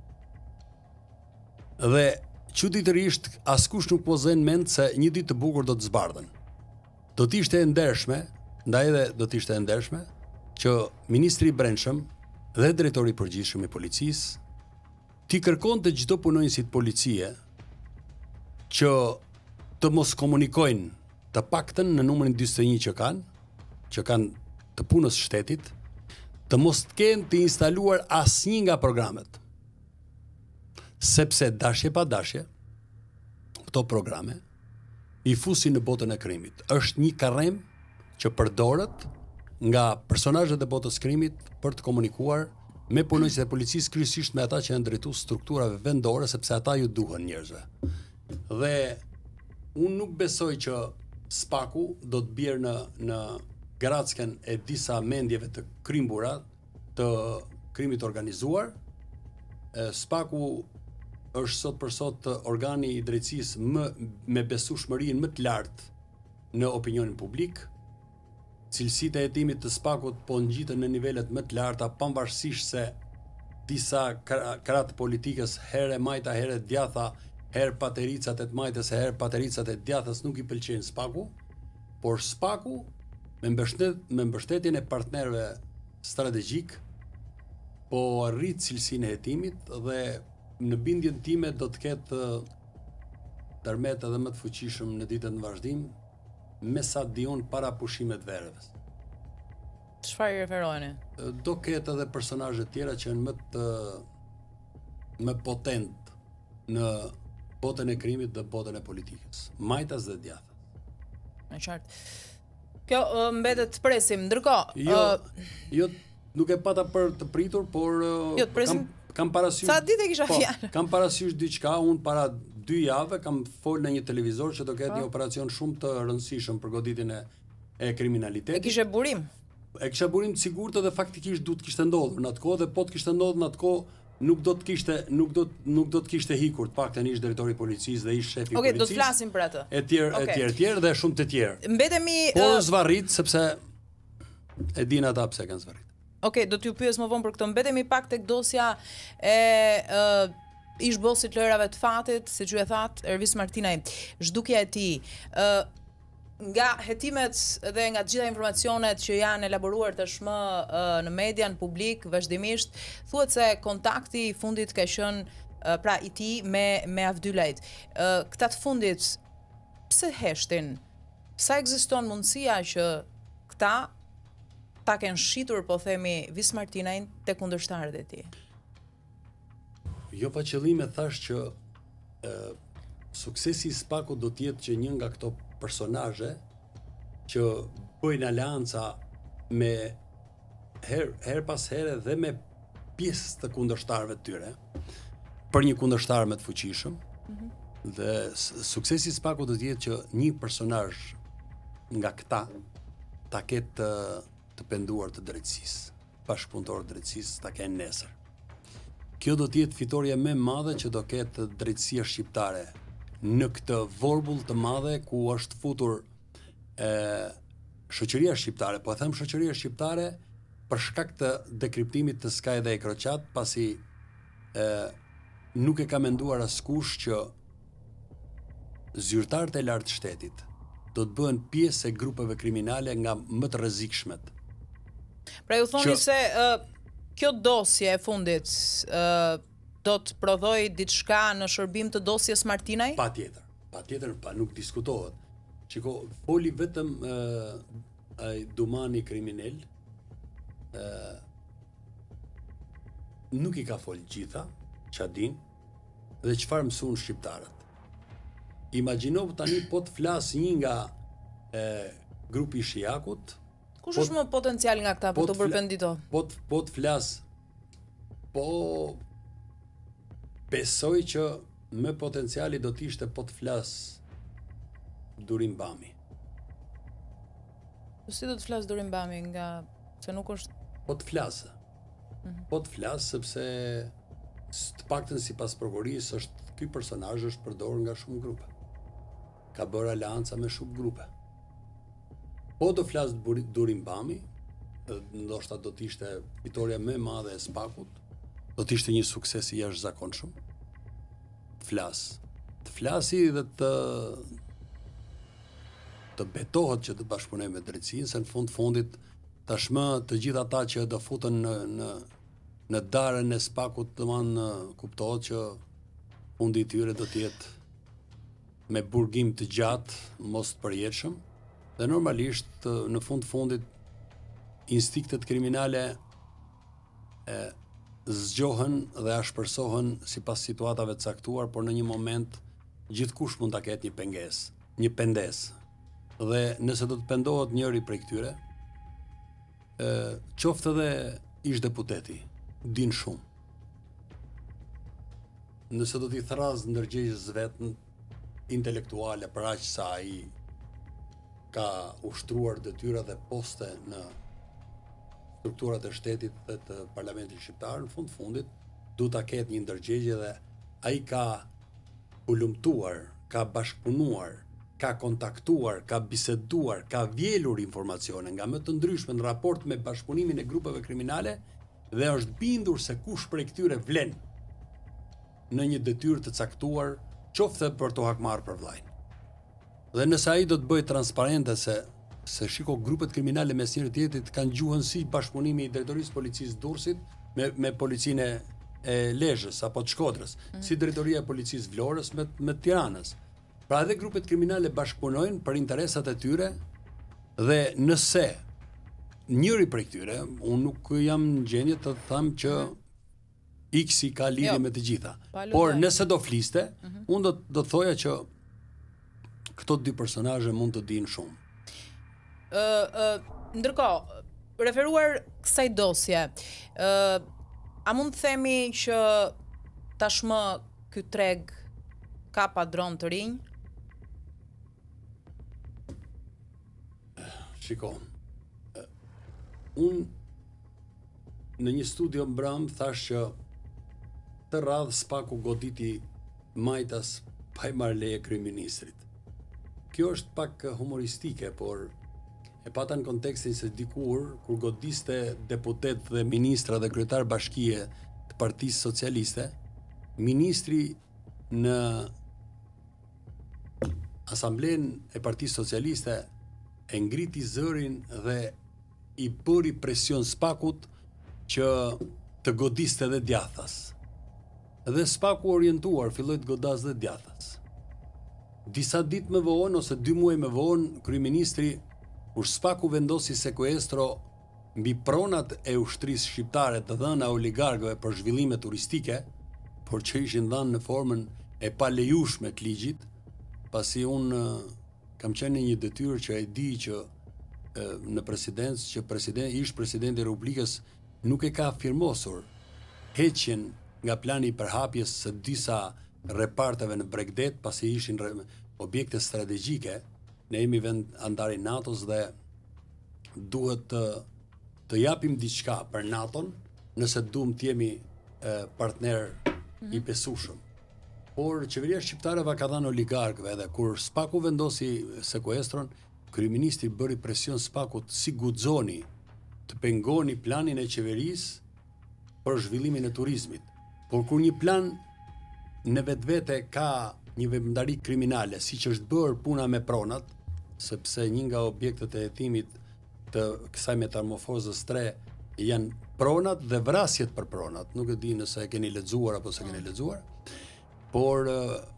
[SPEAKER 2] Dhe çuditërisht askush nuk po zën mend se një ditë të bukur do të zbardhen. Do të ishte e ndershme, ndaj edhe do të ishte e ndershme që ministri i Brendshëm dhe drejtori i përgjithshëm i policisë t'i kërkonte çdo punonjësi të policie që të mos komunikojnë të paktën në numrin 41 që kanë të punës shtetit, të mos të kenë të instaluar asnjë nga programet. Sepse dashje pa dashje, këto programe i fusin në botën e krimit. Është një karrem që përdoret nga personazhet e botës krimit për të komunikuar me punonjësit e policisë, kryesisht me ata që janë drejtues strukturave vendore, sepse ata ju duhen njerëzve. Dhe unë nuk besoj që Spaku do të bjerë në grackën e disa mendjeve të krimbura, të krimit organizuar. Spaku është sot për sot organi i drejtësisë me besueshmërinë më të lartë në opinionin publik. Cilësitë e hetimit të Spakut po ngjiten në nivelet më të larta, pavarësisht se disa krahë politikës herë majta, herë djatha, herë patericat e të majtës, herë patericat e djathës nuk i pëlqejnë Spaku, por Spaku me mbështetjen e partnerëve strategjik po arrit cilësinë e hetimit dhe në bindjen time do të ketë tërmet edhe më të fuqishëm në ditët në vazhdim, me sa diun para pushimit verëve.
[SPEAKER 1] Çfarë i referoheni?
[SPEAKER 2] Do ketë edhe personazhe tjera që janë më potent në botën e krimit dhe botën e politikës, majtas dhe djathas.
[SPEAKER 1] Me qartë. Kjo mbetet të presim. Ndërkohë,
[SPEAKER 2] jo nuk e pata për të pritur, por kam parasysh.
[SPEAKER 1] Sa ditë kisha fjalë?
[SPEAKER 2] Kam parasysh diçka, unë para 2 javë kam folë në një televizor që do ketë një operacion shumë të rëndësishëm për goditjen e kriminalitetit.
[SPEAKER 1] E kishe burim?
[SPEAKER 2] E kisha burim të sigurt dhe faktikisht duhet kishte ndodhur në atë kohë, dhe po të kishte ndodhur në atë kohë nuk do të kishte hikur, të paktën ish drejtori i policisë dhe ish shefi i policisë.
[SPEAKER 1] Okej, do të flasim për atë.
[SPEAKER 2] Etj dhe shumë të tjerë.
[SPEAKER 1] Mbetemi
[SPEAKER 2] por zvarrit sepse e din ata pse kanë zvarrit.
[SPEAKER 1] Okej, do t'ju pyes më vonë për këtë. Mbetemi pak tek dosja e ish bosit lojrave të fatit, siç ju e that Ervis Martinaj, zhdukja e tij. Nga hetimet dhe nga të gjitha informacionet që janë elaboruar tashmë në media, në publik, vazhdimisht, thuhet se kontakti i fundit ka qenë pra i tij me Avdylajt. Këta të fundit pse heshtin? Sa ekziston mundësia që këta ta kenë shitur, po themi, Vis Martinajn te kundërshtarët e tij?
[SPEAKER 2] Jo pa qëllime thash që suksesi i Spakut do të jetë që një nga këto personazhe që bëjnë aleanca me her pas here dhe me pjesë të kundërshtarëve të tyre për një kundërshtar më të fuqishëm. Dhe suksesi i Spakut do të jetë që një personazh nga këta ta ketë të penduar të drejtësisë, bashkëpunëtor të drejtësisë ta kenë nesër. Kjo do të jetë fitoria më e madhe që do ketë drejtësia shqiptare në këtë vorbull të madhe ku është futur shoqëria shqiptare, po e them shoqëria shqiptare për shkak të dekriptimit të Skaj dhe Ekroqat, pasi nuk e ka menduar askush që zyrtarët e lartë shtetit do të bëhen pjesë e grupeve kriminale nga më të rrezikshmet.
[SPEAKER 1] Pra ju thoni se kjo dosje e fundit do të prodhoj diçka në shërbim të dosjes Martinaj?
[SPEAKER 2] Patjetër. Patjetër, nuk diskutohet. Shiko, foli vetëm ai Dumani kriminal, nuk I ka folë gjitha, qa din, dhe çfarë mësuan shqiptarët. Imagjino tani po të flas një nga grupi Shijakut.
[SPEAKER 1] Kush është më potencial nga këta për të bërë pendito?
[SPEAKER 2] Po të flas, po besoj që me potenciali do t'ishte po të flas Durim Bami.
[SPEAKER 1] Si do të flas Durim Bami nga se nuk është
[SPEAKER 2] po të flasë. Po të flasë sepse të paktën sipas prokurisë ky personazh është përdorur nga shumë grupe. Ka bërë aleanca me shumë grupe. Po do flas Durim Bami, ndoshta do të ishte fitoria më e madhe e Spakut, do të ishte një sukses I jashtëzakonshëm. Të flasi dhe të betohet që të bashkëpunojë me drejtsinë, se në fundit tashmë të gjithë ata që do futen në darën e Spakut, domethënë kuptohet që fundi I tyre do të jetë me burgim të gjatë, mos të përjetshëm, dhe normalisht në fundit instinktet kriminale zgjohen dhe ashpërsohen sipas situatave të caktuar, por në një moment gjithkush mund ta ketë një pengesë, një pendesë. Dhe nëse do të pendohet njëri prej këtyre, qoftë edhe ish deputeti, din shumë. Nëse do t'i thraz ndërgjegjës vetën intelektuale për aq sa ai ka ushtruar detyra dhe poste në strukturat e shtetit dhe të parlamentit shqiptar, në fundit duhet ta ketë një ndërgjegje dhe ai ka ulumtuar, ka bashkëpunuar, ka kontaktuar, ka biseduar, ka vjelur informacione nga më të ndryshme në raport me bashkëpunimin e grupeve kriminale dhe është bindur se kush prej këtyre vlen në një detyrë të caktuar, qoftë për të hakmarrë për vllajin. Dhe nëse ai do të bëjë transparente se shiko grupet kriminale mes njëri tjetrit kanë gjuhën si bashkëpunimi I drejtorisë policisë Durrësit me policinë e Lezhës apo të Shkodrës, si drejtoria e policisë Vlorës me Tiranës. Pra edhe grupet kriminale bashkëpunojnë për interesat e tyre dhe nëse njëri prej këtyre, unë nuk jam në gjendje të them që X ka lidhje me të gjitha. Por nëse do fliste, unë do të thoja që këto dy personazhe mund të dinë shumë.
[SPEAKER 1] Ndërkohë, referuar kësaj dosje, a mund të themi që tashmë ky treg ka padron të rinj?
[SPEAKER 2] Shiko, unë në një studio mbram thash që të radhë Spaku goditi majtas pa I marrë leje kryeministrit. Kjo është pak humoristike, por e pata në kontekstin se dikur, kur godiste deputet dhe ministra dhe kryetar bashkie të Partisë Socialiste, ministri në Asamblen e Partisë Socialiste e ngriti zërin dhe I bëri presion Spakut që të godiste dhe djathas. Dhe Spaku orientuar filloi të godas dhe djathas. Disa ditë më vonë ose 2 muaj më vonë, kryeministri kur Spaku vendosi sekuestro mbi pronat e ushtrisë shqiptare të dhëna oligarkëve për zhvillime turistike, por që ishin dhënë në formën e palejueshme të ligjit, pasi unë kam qenë një detyrë që e di që në presidencë që ish presidenti I Republikës nuk e ka firmosur heqjen nga plani I përhapjes së disa reparteve në Bregdet, pasi ishin objekte strategjike. Ne jemi vend andari NATO-s dhe duhet të japim diçka për NATO-n nëse duam të jemi partner I besueshëm. Por qeveria shqiptare ka dhënë oligarkëve dhe kur Spaku vendosi sekuestron, kryeministri bëri presion Spakut si guxoni të pengoni planin e qeverisë për zhvillimin e turizmit. Por kur një plan në vetvete ka një veprimtari kriminale, siç është bërë puna me pronat, sepse një nga objektet e hetimit të kësaj metamorfozës 3 janë pronat dhe vrasjet për pronat. Nuk e di nëse e keni lexuar apo s'e keni lexuar. Por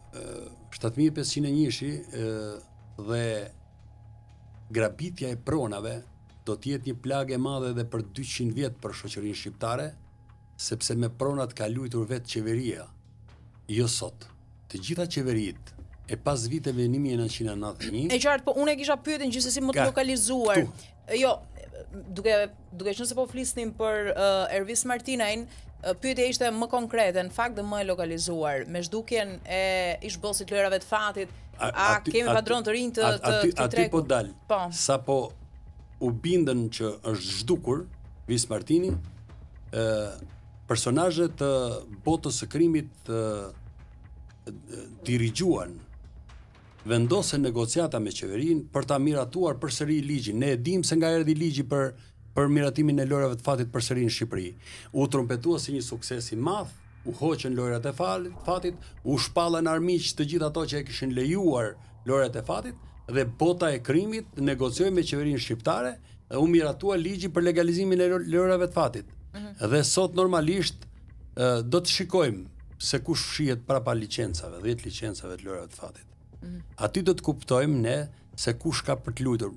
[SPEAKER 2] 7501-shi dhe grabitja e pronave do të jetë një plagë e madhe edhe për 200 vjet për shoqërinë shqiptare, sepse me pronat ka luajtur vetë qeveria, jo sot. Të gjitha qeveritë e pas viteve 1991.
[SPEAKER 1] E qartë, po unë e kisha pyetur gjithsesi më të lokalizuar. Jo, duke qenë se po flisnim për Ervis Martinajn, pyetja ishte më konkrete, në fakt dhe më e lokalizuar, me zhdukjen e ish-bosit lojrave të fatit, kemi padron të rinj të tregut?
[SPEAKER 2] Aty po dal. Sa po u bindën që është zhdukur Vis Martini, personazhet të botës së krimit dirigjuan, vendosen negociata me qeverinë për ta miratuar përsëri ligjin. Ne e dimë se nga erdhi ligji për miratimin e lojrave të fatit përsëri në Shqipëri. U trumpetua si një sukses i madh, u hoqën lojrat e fatit, u shpallën armiq të gjithë ato që e kishin lejuar lojrat e fatit dhe bota e krimit negocioi me qeverinë shqiptare dhe u miratua ligji për legalizimin e lojrave të fatit. Dhe sot normalisht do të shikojmë se kush fshihet prapa licencave, 10 licencave të lojrave të fatit. Aty do të kuptojmë ne se kush ka për të luajtur.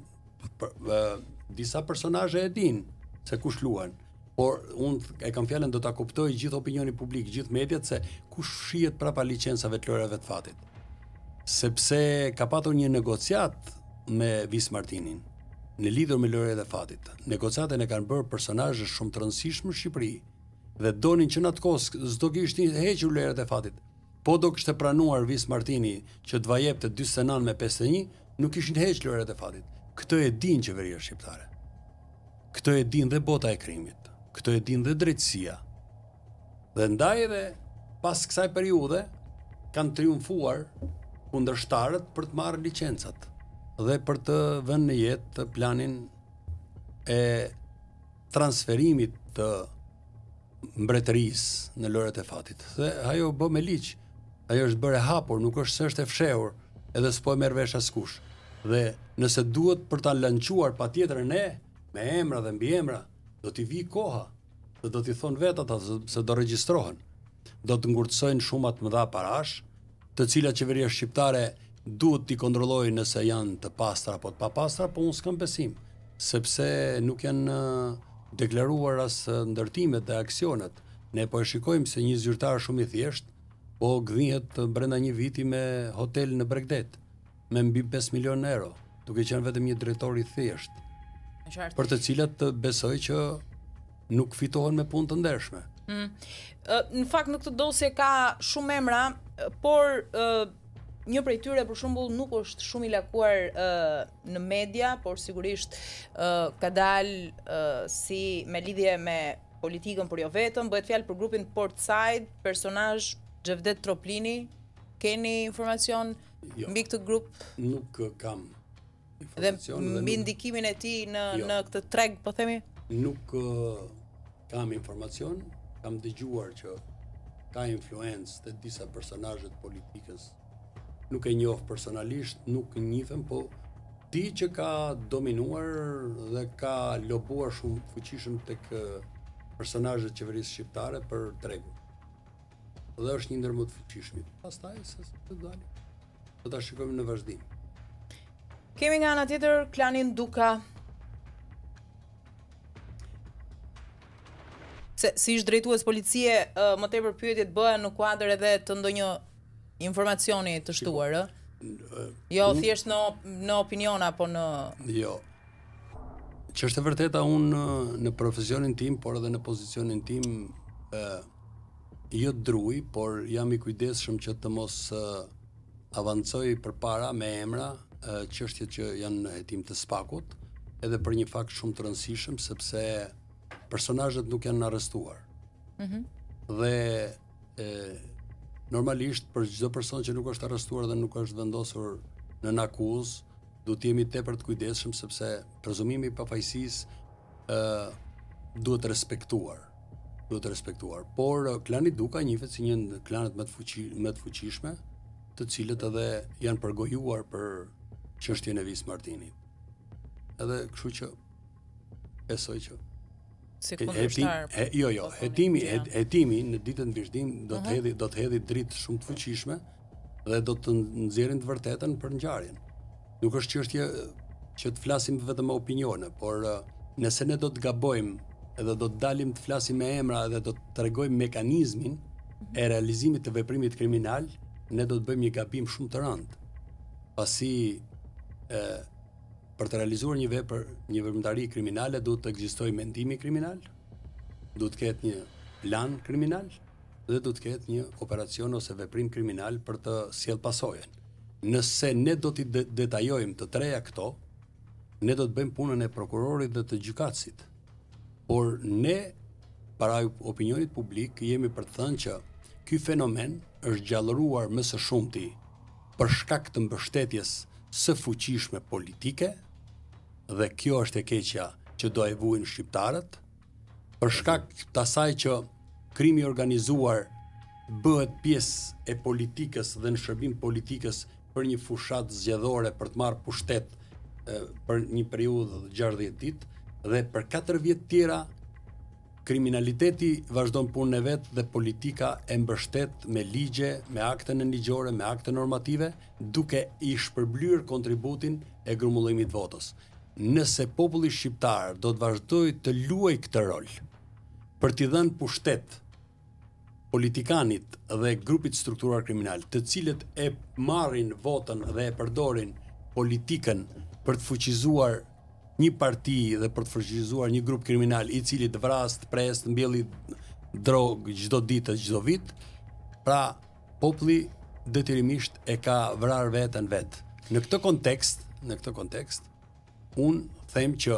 [SPEAKER 2] Disa personazhe e dinë se kush luan, por unë e kam fjalën do ta kuptoj gjithë opinioni publik, gjithë mediat se kush fshihet prapa licencave të lojrave të fatit. Sepse ka patur një negociat me Vis Martinin në lidhur me lojrat e fatit. Negociatën e kanë bërë personazhe shumë të rëndësishëm në Shqipëri dhe donin që në atë kohë s'do kishin hequr lojrat e fatit. Po do kishte pranuar Vis Martini që të vajepte 49 me 51, nuk kishin hequr lojrat e fatit. Këtë e din qeveria shqiptare. Këtë e din dhe bota e krimit. Këtë e din dhe drejtësia. Dhe ndaj edhe pas kësaj periudhe kanë triumfuar kundërshtarët për të marrë licencat dhe për të vënë në jetë planin e transferimit të mbretërisë në lojrat e fatit. Dhe ajo bë me ligj. Ajo është bërë e hapur, nuk është se është e fshehur, edhe s'po e merr vesh askush. Dhe nëse duhet për ta lançuar patjetër ne me emra dhe mbi emra, do t'i vi koha, dhe do t'i thonë vetë ata se do regjistrohen. Do të ngurtësojnë shumë të mëdha parash, të cilat qeveria shqiptare duhet t'i kontrollojë nëse janë të pastra apo të papastra, po unë s'kam besim, sepse nuk janë deklaruar as ndërtimet dhe aksionet. Ne po e shikojmë se një zyrtar shumë i thjesht po gdhihet brenda një viti me hotel në Bregdet, me mbi 5 milion euro, duke qenë vetëm një drejtor i thjesht, për të cilat besoj që nuk fitohen me punë të ndershme.
[SPEAKER 1] Në fakt në këtë dosje ka shumë emra, por një prej tyre për shembull nuk është shumë i lakuar në media, por sigurisht ka dalë si me lidhje me politikën, por jo vetëm, bëhet fjalë për grupin Portside, personazh Xhevdet Troplini. Keni informacion mbi këtë grup?
[SPEAKER 2] Nuk kam informacion.
[SPEAKER 1] Dhe mbi ndikimin e tij në këtë treg, po themi?
[SPEAKER 2] Nuk kam informacion, kam dëgjuar që ka influencë të disa personazhe të politikës. Nuk e njoh personalisht, nuk njihem, po di që ka dominuar dhe ka lobuar shumë fuqishëm tek personazhet e qeverisë shqiptare për tregun. Dhe është një ndër më të fuqishmit. Pastaj se të dalë. Do ta shikojmë në vazhdim.
[SPEAKER 1] Kemi nga ana tjetër klanin Duka. Se si ish drejtues policie, më tepër pyetjet bëhen në kuadër edhe të ndonjë informacioni të shtuar, ë? Jo thjesht në opinion apo në
[SPEAKER 2] Jo. Që është e vërteta, unë në profesionin tim, por edhe në pozicionin tim, jo druj, por jam i kujdesshëm që të mos avancoj përpara me emra çështjet që janë në hetim të spakut, edhe për një fakt shumë të rëndësishëm, sepse personazhet nuk janë arrestuar. Dhe normalisht për çdo person që nuk është arrestuar dhe nuk është vendosur në akuzë, duhet të jemi tepër të kujdesshëm, sepse prezumimi i pafajësisë duhet respektuar. Por klani Duka njihet si një nga klanet më të fuqishme, të cilët edhe janë përgojuar për çështjen e Vis Martinit. Edhe kështu që besoj që hetimi në ditën e vazhdim do të hedhi dritë shumë të fuqishme dhe do të nxjerrin të vërtetën për ngjarjen. Nuk është çështje që të flasim vetëm me opinione, por nëse ne do të gabojmë edhe do të dalim të flasim me emra dhe do të tregojmë mekanizmin e realizimit të veprimit kriminal, ne do të bëjmë një gabim shumë të rëndë. Pasi për të realizuar një veprimtari kriminale duhet të ekzistojë mendimi kriminal, duhet të ketë një plan kriminal dhe duhet të ketë një operacion ose veprim kriminal për të sjell pasojën. Nëse ne do t'i detajojmë të treja këto, ne do të bëjmë punën e prokurorit dhe të gjykatësit. Por ne, para opinionit publik, jemi për të thënë që ky fenomen është gjallëruar më së shumti për shkak të mbështetjes së fuqishme politike, dhe kjo është e keqja që do e vuajnë shqiptarët, për shkak të asaj që krimi organizuar bëhet pjesë e politikës dhe në shërbim politikës për një fushat zgjedhore për të marrë pushtet për një periudhë 60 ditë, dhe për 4 vjet tjera kriminaliteti vazhdon punën e vet dhe politika e mbështet me ligje, me akte nënligjore, me akte normative, duke i shpërblyer kontributin e grumbullimit votës. Nëse populli shqiptar do të vazhdojë të luajë këtë rol për t'i dhënë pushtet politikanit dhe grupit strukturar kriminal, të cilët e marrin votën dhe e përdorin politikën për të fuqizuar një parti dhe për të fuqizuar një grup kriminal i cili të vras, të pres, të mbjelli drogë çdo ditë, çdo vit, pra populli detyrimisht e ka vrarë veten vet. Në këtë kontekst, unë them që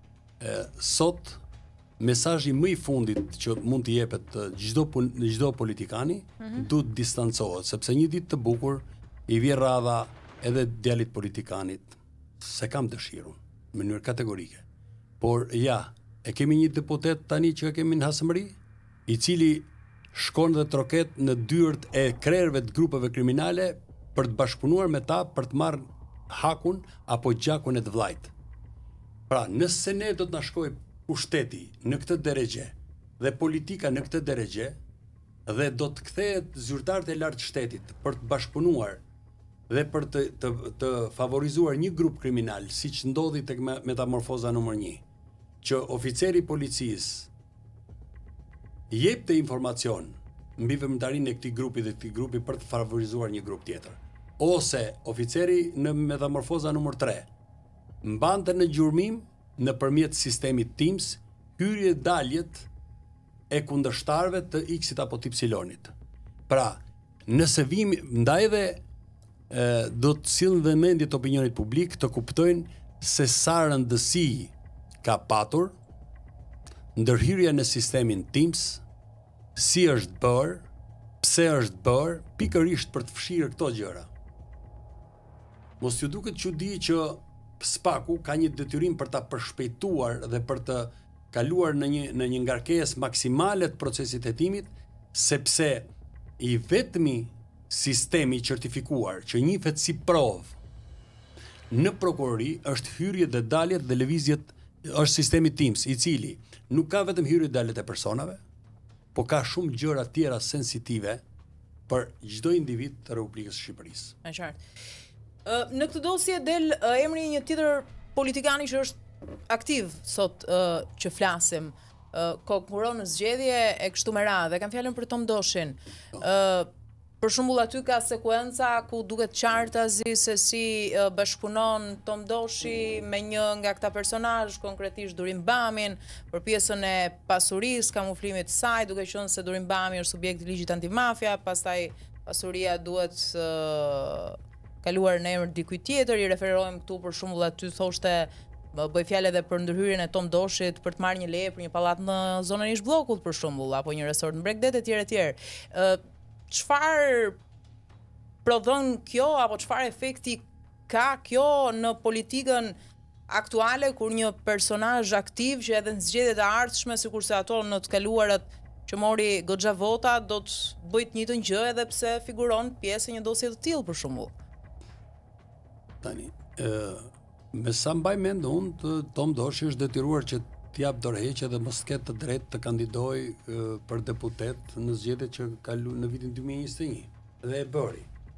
[SPEAKER 2] sot mesazhi më i fundit që mund të jepet çdo politikani duhet distancohet, sepse një ditë të bukur i vjen radha edhe djalit politikanit, se kam dëshirën në mënyrë kategorike. Por ja, e kemi një deputet tani që e kemi në Hasëmëri, i cili shkon dhe troket në dyert e krerëve të grupeve kriminale për të bashkëpunuar me ta për të marrë hakun apo gjakun e të vllajt. Pra, nëse ne do të na shkojë pushteti në këtë deregje dhe politika në këtë deregje dhe do të kthehet zyrtarët e lartë shtetit për të bashkëpunuar dhe për të favorizuar një grup kriminal, siç ndodhi tek metamorfoza numër 1, që oficeri i policisë jepte informacion mbi veprimtarinë e këtij grupi dhe këtij grupi për të favorizuar një grup tjetër, ose oficeri në metamorfoza numër 3 mbante në gjurmim nëpërmjet sistemit Teams hyrje daljet e kundërshtarëve të X-it apo të Y-it. Pra, nëse vim ndaj dhe do të sillin vëmendje të opinionit publik të kuptojnë se sa rëndësi ka patur ndërhyrja në sistemin Teams, si është bërë, pse është bërë, pikërisht për të fshirë këto gjëra. Mos ju duket çudi që Spaku ka një detyrim për ta përshpejtuar dhe për të kaluar në një ngarkesë maksimale të procesit hetimit, sepse i vetmi sistemi certifikuar që njihet si provë në prokurori është hyrje dhe daljet dhe lëvizjet, është sistemi Teams, i cili nuk ka vetëm hyrje dhe daljet e personave, po ka shumë gjëra tjera sensitive për çdo individ të Republikës së Shqipërisë.
[SPEAKER 1] Është qartë. Në këtë dosje del emri një tjetër politikani që është aktiv sot që flasim, konkuron në zgjedhje e kështu me radhë, dhe kam fjalën për Tom Doshin. Për shembull, aty ka sekuenca ku duket qartazi se si bashkëpunon Tom Doshi me një nga këta personazh, konkretisht Durim Bamin, për pjesën e pasurisë, kamuflimit të saj, duke qenë se Durim Bami është subjekt i ligjit antimafia, pastaj pasuria duhet kaluar në emër dikujt tjetër. I referohem këtu për shembull aty thoshte bëj fjalë edhe për ndërhyrjen e Tom Doshit për të marrë një leje për një pallat në zonën e Ish Bllokut për shembull, apo një resort në Bregdet etj. Çfarë prodhon kjo, apo çfarë efekti ka kjo në politikën aktuale, kur një personazh aktiv që edhe në zgjedhjet e ardhshme, sikurse ato në të kaluarat që mori goxha vota, do të bëjë të njëjtën gjë edhe pse figuron pjesë e një dosje të tillë për shembull?
[SPEAKER 2] Tani, me sa mbaj mend unë, Tom Doshi është detyruar që t'jap dorëheqje dhe mos ketë të drejtë të kandidojë për deputet në zgjedhjet që kalu në vitin 2021. Dhe e bëri.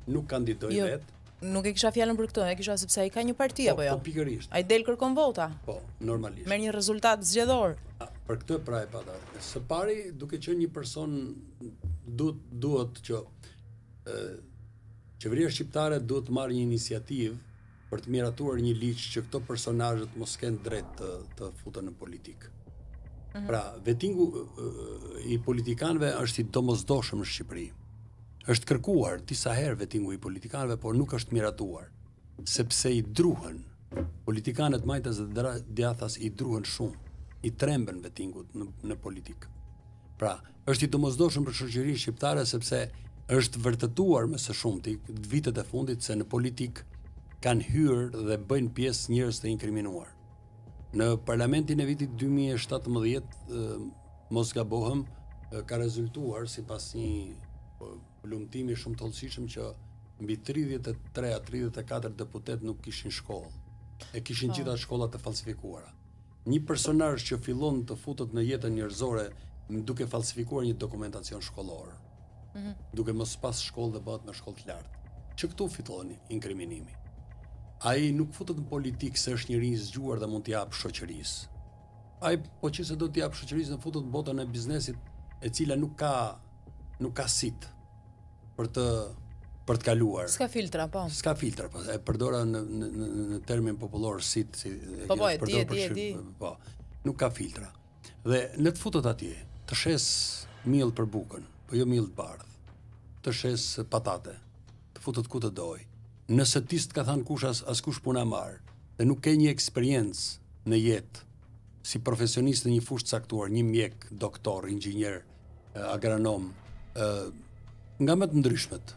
[SPEAKER 2] nuk kandidoj
[SPEAKER 1] Jo.
[SPEAKER 2] vetë.
[SPEAKER 1] Nuk e kisha fjalën për këtë, e kisha sepse ai ka një parti apo jo?
[SPEAKER 2] Po pikërisht.
[SPEAKER 1] Ai del kërkon vota.
[SPEAKER 2] Po, normalisht.
[SPEAKER 1] Merr një rezultat zgjedhor.
[SPEAKER 2] Për këtë pra e pata. Së pari, duke qenë një person, duhet që qeveria shqiptare duhet të marrë një iniciativë për të miratuar një ligj që këto personazhet mos kenë drejt të futen në politikë. Pra, vetingu i politikanëve është i domosdoshëm në Shqipëri. Është kërkuar disa herë vetingu i politikanëve, por nuk është miratuar, sepse i druhen. Politikanët majtas dhe djathas i druhen shumë, i tremben vetingut në politikë. Pra, është i domosdoshëm për shoqërinë shqiptare sepse është vërtetuar me së shumti vitet e fundit se në politikë kanë hyrë dhe bëjnë pjesë njerëz të inkriminuar. Në parlamentin e vitit 2017, mos gabohem, ka rezultuar sipas një lumtimi shumë të hollësishëm që mbi 33-34 deputet nuk kishin shkollë. E kishin gjitha shkollat të falsifikuara. Një personazh që fillon të futet në jetën njerëzore duke falsifikuar një dokumentacion shkollor. Duke mos pas shkollë dhe bëhet me shkollë të lartë. Që këtu fiton inkriminimi. Ai nuk futet në politikë se është njëri i zgjuar dhe mund t'i jap shoqërisë. Ai po qëse do t'i jap shoqërisë, në futet në botën e biznesit e cila nuk ka sit për të kaluar.
[SPEAKER 1] S'ka filtra, po.
[SPEAKER 2] S'ka filtra, po. E përdora në termin popullor sit, si
[SPEAKER 1] po, e di.
[SPEAKER 2] Po. Nuk ka filtra. Dhe në të futet atje, të shes miell për bukën, po jo miell të bardh. Të shes patate, të futet ku të doj. Nëse ti s'ka thënë kush askush puna marr, dhe nuk ke një eksperiencë në jetë si profesionist në një fushë caktuar, një mjek, doktor, inxhinier, agronom, nga më të ndryshmet,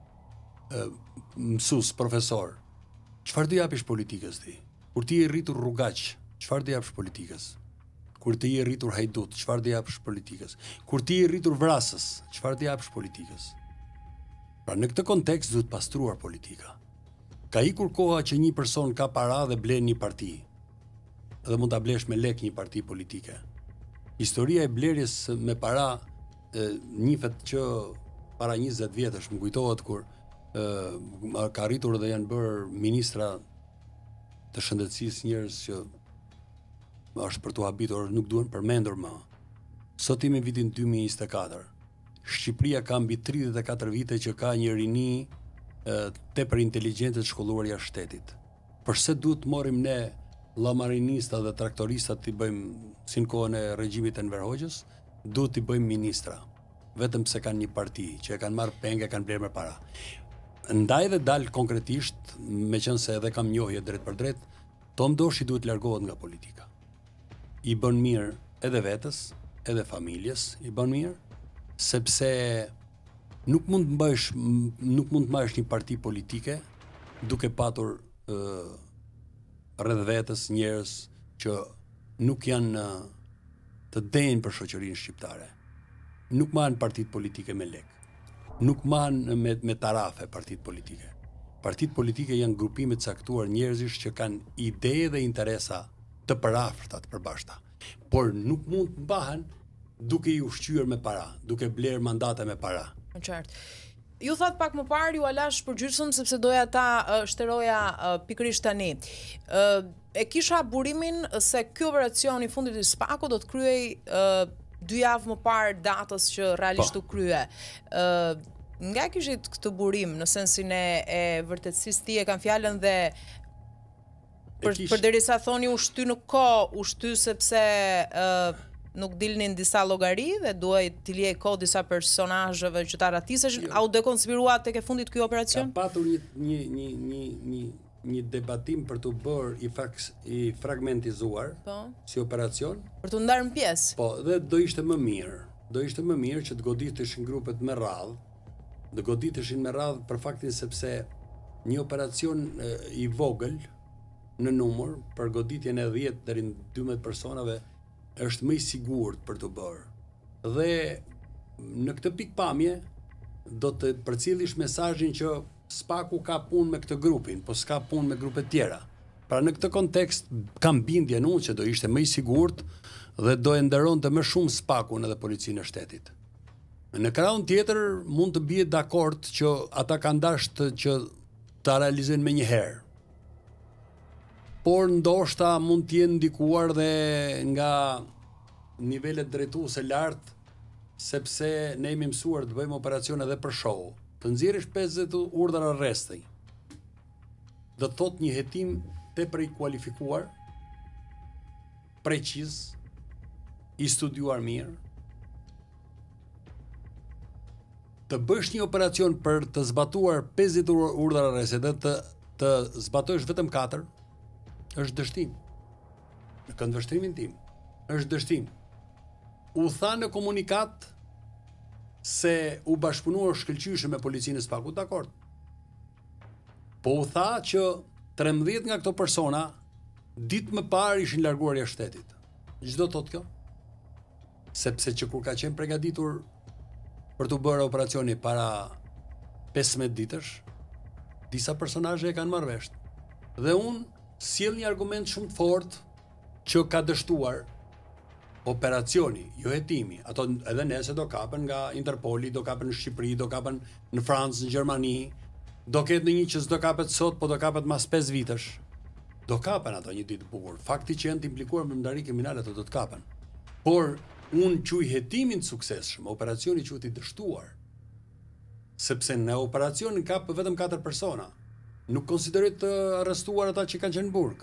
[SPEAKER 2] mësues, profesor, çfarë do japish politikës ti? Kur ti je rritur rrugaq, çfarë do japsh politikës? Kur ti je rritur hajdut, çfarë do japsh politikës? Kur ti je rritur vrasës, çfarë do japsh politikës? Pra në këtë kontekst duhet pastruar politika. Ka ikur koha që një person ka para dhe blen një parti. Dhe mund ta blesh me lek një parti politike. Historia e blerjes me para njihet që para 20 vjetësh, më kujtohet kur ka arritur dhe janë bërë ministra të shëndetësisë njerëz që është për t'u habitur, nuk duhen përmendur më. Sot jemi vitin 2024. Shqipëria ka mbi 34 vite që ka një rini tepër inteligjente të shkolluar jashtë shtetit. Përse duhet të morrim ne llamarinista dhe traktorista t'i bëjmë si në kohën e regjimit Enver Hoxhës, duhet t'i bëjmë ministra, vetëm pse kanë një parti që e kanë marrë penge, kanë blerë me para. Ndaj dhe dalë konkretisht, meqense edhe kam njohje drejt për drejt, Tom Doshi duhet largohet nga politika. I bën mirë edhe vetes, edhe familjes, i bën mirë, sepse nuk mund të marrësh një parti politike duke patur rreth vetes njerëz që nuk janë të denjë për shoqërinë shqiptare. Nuk marrin partitë politike me lek. Nuk marrin me tarafe partitë politike. Partitë politike janë grupime të caktuar njerëzish që kanë ide dhe interesa të përafërta të përbashkëta. Por nuk mund të mbahen duke i ushqyer me para, duke bler mandate me para.
[SPEAKER 1] Në qartë. Ju thatë pak më parë, ju alash për gjysmë sepse doja ta shteroja pikërisht tani. E kisha burimin se ky operacion i fundit i SPAK-ut do të kryej 2 javë më parë datës që realisht u krye. Nga kishit këtë burim në sensin e vërtetësisë ti e kanë fjalën dhe përderisa thoni u shty në kohë, u shty sepse nuk dilnin disa llogari dhe duaj t'i liej kohë disa personazheve që ta ratiseshin, au dekonspirua tek e fundit ky operacion?
[SPEAKER 2] Ka patur një debatim për të bërë i fragmentizuar si operacion.
[SPEAKER 1] Për të ndarë në pjesë.
[SPEAKER 2] Po, dhe do ishte më mirë. Do ishte më mirë që të goditeshin grupet me radhë, dhe goditeshin me radhë për faktin sepse një operacion i vogël në numër për goditjen e 10 deri në 12 personave është më i sigurt për të bërë. Dhe në këtë pikpamje do të përcjellish mesazhin që SPAK-u ka punë me këtë grupin, po s'ka punë me grupe tjera. Pra në këtë kontekst kam bindjen unë që do ishte më i sigurt dhe do e nderonte më shumë SPAK-un edhe policinë e shtetit. Në krahun tjetër mund të bie dakord që ata kanë dashur që ta realizojnë më një herë. Por ndoshta mund të jenë ndikuar dhe nga nivelet drejtuese lart, sepse ne jemi mësuar të bëjmë operacione edhe për show. Të nxjerrësh 50 urdhra arresti. Do të thotë një hetim tepër i kualifikuar, preciz, i studiuar mirë. Të bësh një operacion për të zbatuar 50 urdhra arresti dhe të zbatojsh vetëm 4, është dështim. Në këndvështrimin tim, është dështim. U tha në komunikat se u bashkëpunuar shkëlqyeshëm me policinë e Spakut, dakord. Po u tha që 13 nga këto persona ditë më parë ishin larguar jashtë shtetit. Ç'do të thotë kjo? Sepse që kur ka qenë përgatitur për të bërë operacioni para 15 ditësh, disa personazhe e kanë marrë vesh. Dhe unë sjell një argument shumë të fortë që ka dështuar operacioni, jo hetimi. Ato edhe nëse do kapen nga Interpoli, do kapen në Shqipëri, do kapen në Francë, në Gjermani, do ketë në një që s'do kapet sot, po do kapet mas 5 vitesh. Do kapen ato një ditë bukur. Fakti që janë të implikuar me ndarje kriminale ato do të kapen. Por unë quj hetimin të suksesshëm, operacioni quhet i dështuar. Sepse në operacionin ka vetëm 4 persona. Nuk konsideroj të arrestuar ata që kanë qenë në burg.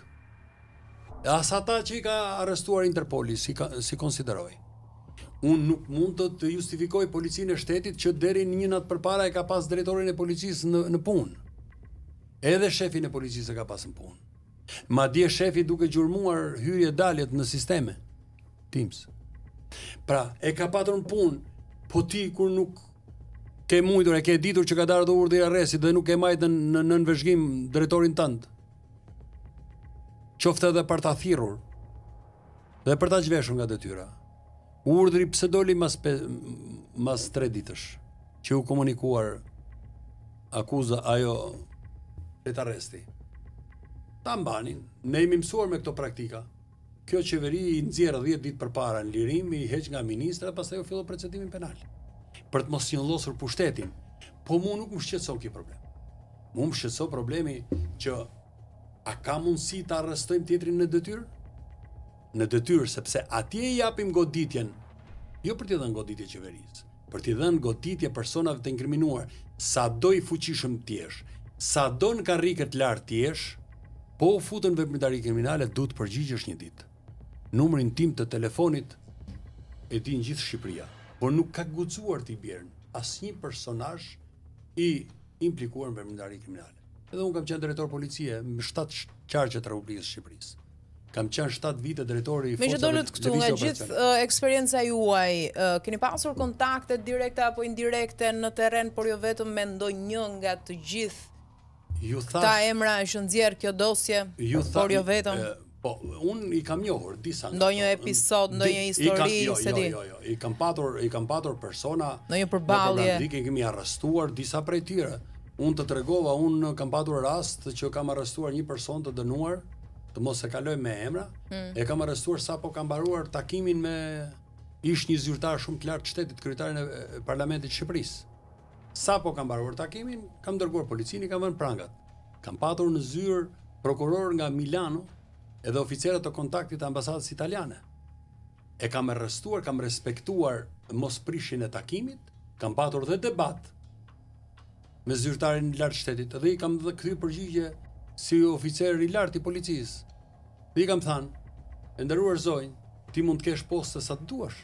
[SPEAKER 2] As ata që i ka arrestuar Interpoli si konsideroj. Unë nuk mund të justifikoj policinë e shtetit që deri në një natë përpara e ka pas drejtorin e policisë në punë. Edhe shefin e policisë e ka pas në punë. Madje shefi duke gjurmuar hyrje daljet në sisteme Teams. Pra, e ka patur në punë, po ti kur nuk ke mujtur, e ke ditur që ka darë dhe urdhër i arrestit dhe nuk e majtë në nënveshgim drejtorin tënd. Qoftë edhe për ta thirrur dhe për ta zhveshur nga detyra. Urdhri pse doli mas 3 ditësh që u komunikuar akuza ajo et arresti. Ta mbanin, ne jemi mësuar me këto praktika. Kjo qeveri i nxjerr 10 ditë përpara në lirim, i heq nga ministra, pastaj u filloi procedimin penal. Për të mos njëllosur pushtetin. Po mu nuk më shqetëson ky problem. Mu më shqetëson problemi që a ka mundësi të arrestojmë tjetrin në detyrë? Në detyrë, sepse atje i japim goditjen, jo për t'i dhënë goditje qeverisë, për t'i dhënë goditje personave të inkriminuar, sa do i fuqishëm t'jesh, sa do në karrikët lartë t'jesh, po u futën veprimtari kriminale, du të përgjigjesh një ditë. Numrin tim të telefonit e din gjithë Shqipëria, por nuk ka guxuar t'i bjerën asnjë personazh i implikuar në veprimtari kriminale. Edhe unë kam qenë drejtor policie në 7 qarqe të Republikës së Shqipërisë. Kam qenë 7 vite drejtori i
[SPEAKER 1] forcave. Me që dolët këtu nga gjithë eksperienca juaj, keni pasur kontakte direkte apo indirekte në terren, por jo vetëm me ndonjë nga të gjithë ta emra që nxjerr kjo dosje, por jo vetëm?
[SPEAKER 2] Po, unë i kam njohur disa.
[SPEAKER 1] Ndonjë episod, ndonjë histori, se di.
[SPEAKER 2] Jo. I kam patur persona.
[SPEAKER 1] Ndonjë përballje.
[SPEAKER 2] Ne kemi arrestuar disa prej tyre. Unë të tregova, unë kam patur rast që kam arrestuar një person të dënuar, të mos e kaloj me emra, e kam arrestuar sapo kam mbaruar takimin me një zyrtar shumë të lartë shtetit, kryetarin e Parlamentit të Shqipërisë. Sapo kam mbaruar takimin, kam dërguar policinë, kam vënë prangat. Kam patur në zyrë prokuror nga Milano edhe oficerët të kontaktit të ambasadës italiane. E kam arrestuar, kam respektuar mos prishjen e takimit, kam patur dhe debat me zyrtarin i lartë shtetit, dhe i kam dhe kthyer përgjigje si oficer i lartë i policisë. Dhe i kam thënë, e nderuar zonjë, ti mund të kesh poste sa të duash,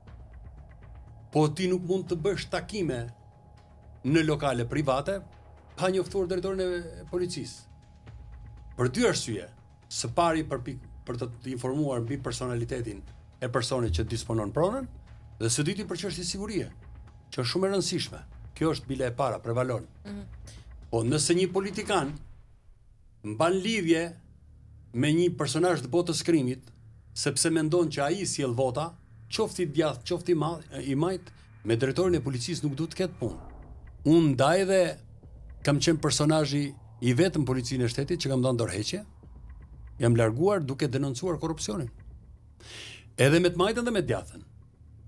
[SPEAKER 2] po ti nuk mund të bësh takime në lokale private pa njoftuar drejtorin e policisë. Për 2 arsye. Së pari për të informuar mbi personalitetin e personit që disponon pronën, dhe së dyti për çështje sigurie, që është shumë e rëndësishme. Kjo është bile e para, prevalon. Po nëse një politikan mban lidhje me një personazh të botës krimit, sepse mendon që ai sjell vota, qoftë i djathtë, qoftë i majt, me drejtorin e policisë nuk duhet të ketë punë. Unë ndaj dhe kam qenë personazhi i vetëm policinë e shtetit që kam dhënë dorëheqje, jam larguar duke denoncuar korrupsionin. Edhe me të majtën dhe me të djathtën.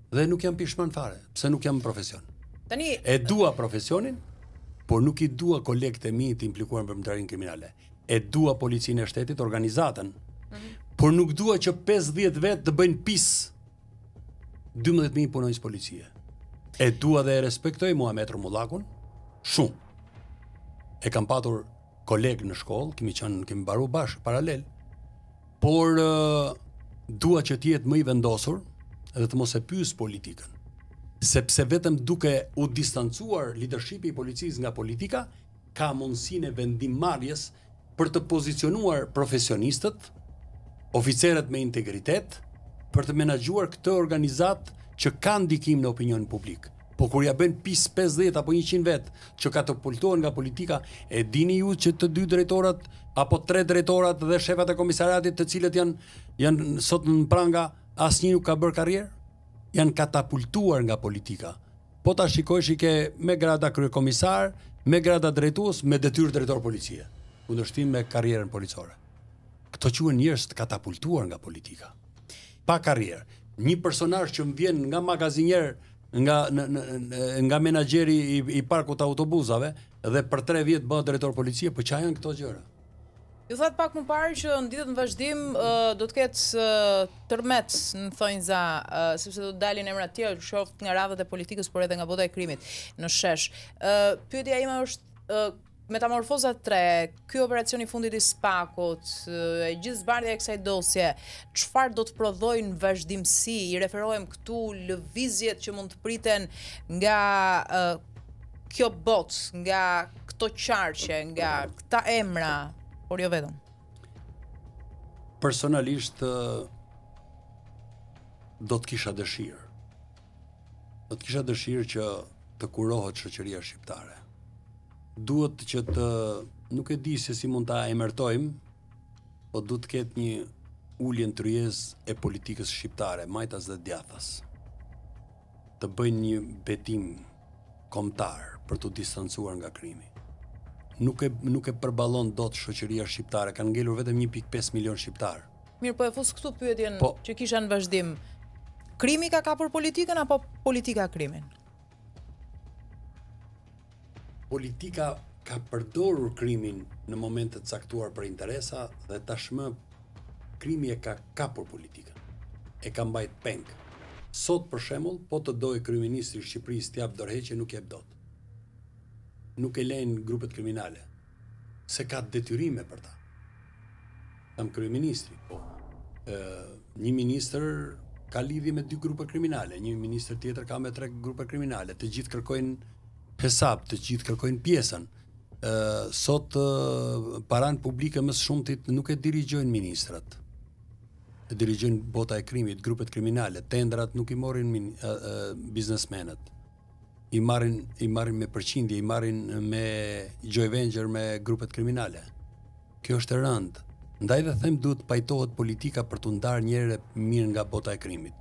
[SPEAKER 2] Dhe nuk jam pishman fare, pse nuk jam profesion.
[SPEAKER 1] Tani
[SPEAKER 2] E dua profesionin, por nuk i dua kolegët e mi të implikuar në përmbajtjen kriminale. E dua policinë e shtetit, organizatën, por nuk dua që 50 vet të bëjnë pis 12.000 punonjës policie. E dua dhe e respektoj Muhamet Rumullakun shumë. E kam patur kolegë në shkollë, kemi mbaruar bashkë paralel, por dua që të jetë më i vendosur dhe të mos e pyes politikën. Sepse vetëm duke u distancuar leadershipi i policisë nga politika, ka mundësinë e vendimmarrjes për të pozicionuar profesionistët, oficerët me integritet, për të menaxhuar këtë organizat që ka ndikim në opinionin publik. Po kur ja bën pis 50 apo 100 vet që katapultohen nga politika, e dini ju që të 2 drejtorat apo 3 drejtorat dhe shefat e komisariatit, të cilët janë sot në pranga, asnjë nuk ka bërë karrierë, janë katapultuar nga politika. Po ta shikojsh, ke me grada kryekomisar, me grada drejtues, me detyrë drejtor policie, kundërshtim me karrierën policore. Këto quhen njerëz të katapultuar nga politika, pa karrierë. Një personazh që vjen nga magazinier, nga menaxheri i parkut autobusave dhe për 3 vjet bëhet drejtor policie, po çfarë janë këto gjëra?
[SPEAKER 1] Ju thatë pak më parë që në ditët në vazhdim do të ketë tërmet në thonjza, sepse do të dalin emra të tjerë, qoftë nga radhët e politikës, por edhe nga bota e krimit në shesh. Pyetja ime është Metamorfoza 3, ky operacion i fundit i Spakut, e gjithë zbardhja e kësaj dosje, çfarë do të prodhojnë vazhdimsi? I referohem këtu lëvizjet që mund të priten nga kjo botë, nga këto qarqe, nga këta emra, por jo vetëm.
[SPEAKER 2] Personalisht do të kisha dëshirë. Do të kisha dëshirë që të kurohet shoqëria shqiptare. Duhet që nuk e di se si mund ta emërtojmë, po duhet të ketë një ulje në tryezë e politikës shqiptare, majtas dhe djathtas. Të bëjnë një betim kombëtar për të distancuar nga krimi. Nuk e përballon dot shoqëria shqiptare, kanë ngelur vetëm 1.5 milion shqiptar.
[SPEAKER 1] Mirë, po e fus këtu pyetjen që kisha në vazhdim. Krimi ka kapur politikën apo politika krimin?
[SPEAKER 2] Politika ka përdorur krimin në momente të caktuar për interesa dhe tashmë krimi e ka kapur politikën. E ka mbajt peng. Sot për shembull, po të dojë kryeministri i Shqipërisë të jap dorëheqje, nuk jep dot. Nuk e lejnë grupet kriminale, se ka detyrime për ta. Kam kryeministri, po. Një ministër ka lidhje me 2 grupe kriminale, një ministër tjetër ka me 3 grupe kriminale, të gjithë kërkojnë hesab, të gjithë kërkojnë pjesën. Sot paran publike më së shumtit nuk e dirigjojnë ministrat. E dirigjojnë bota e krimit, grupet kriminale, tendrat nuk i morrin biznesmenët. I marrin me përqindje, i marrin me joint venture me grupet kriminale. Kjo është e rëndë. Ndaj dhe them duhet pajtohet politika për të ndarë njerëzit mirë nga bota e krimit.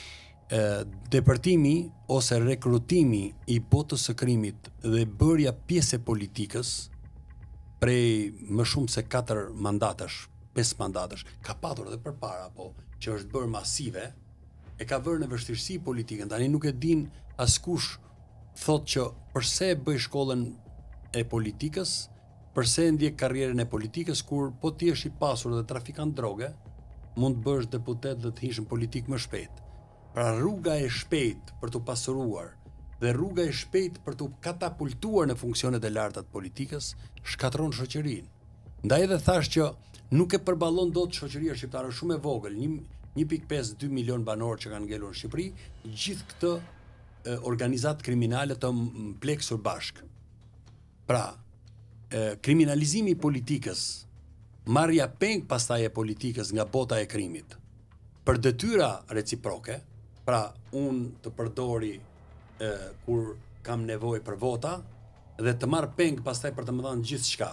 [SPEAKER 2] Depërtimi ose rekrutimi i botës së krimit dhe bërja pjesë e politikës prej më shumë se 4 mandatash, 5 mandatash, ka patur edhe përpara, po që është bërë masive, e ka vërë në vështirësi politikën. Tani nuk e din askush thot që përse e bëj shkollën e politikës, përse e ndjek karrierën e politikës, kur po ti je i pasur dhe trafikant droge, mund të bësh deputet dhe të hish në politikë më shpejt. Pra rruga e shpejt për të pasuruar dhe rruga e shpejt për të katapultuar në funksionet e larta të politikës shkatron shoqërinë. Ndaj edhe thash që nuk e përballon dot shoqëria shqiptare, shumë e vogël, 1.5-2 milion banor që kanë ngelur në Shqipëri, gjithë këtë organizat kriminale të pleksur bashk. Pra, kriminalizimi i politikës, marrja peng pastaj e politikës nga bota e krimit, për detyra reciproke, pra unë të përdori kur kam nevojë për vota dhe të marr peng pastaj për të më dhënë gjithçka.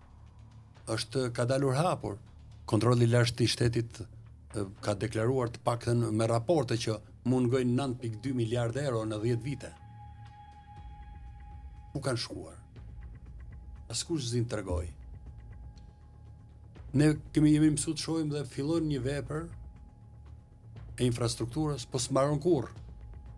[SPEAKER 2] Ka dalur hapur. Kontrolli i lashtë i shtetit ka deklaruar të paktën me raporte që mungojnë 9.2 miliardë euro në 10 vite. Ku kanë shkuar? Askush s'din tregoj. Ne jemi mësuar të shohim dhe fillon një vepër e infrastrukturës, po s'mbaron kurrë.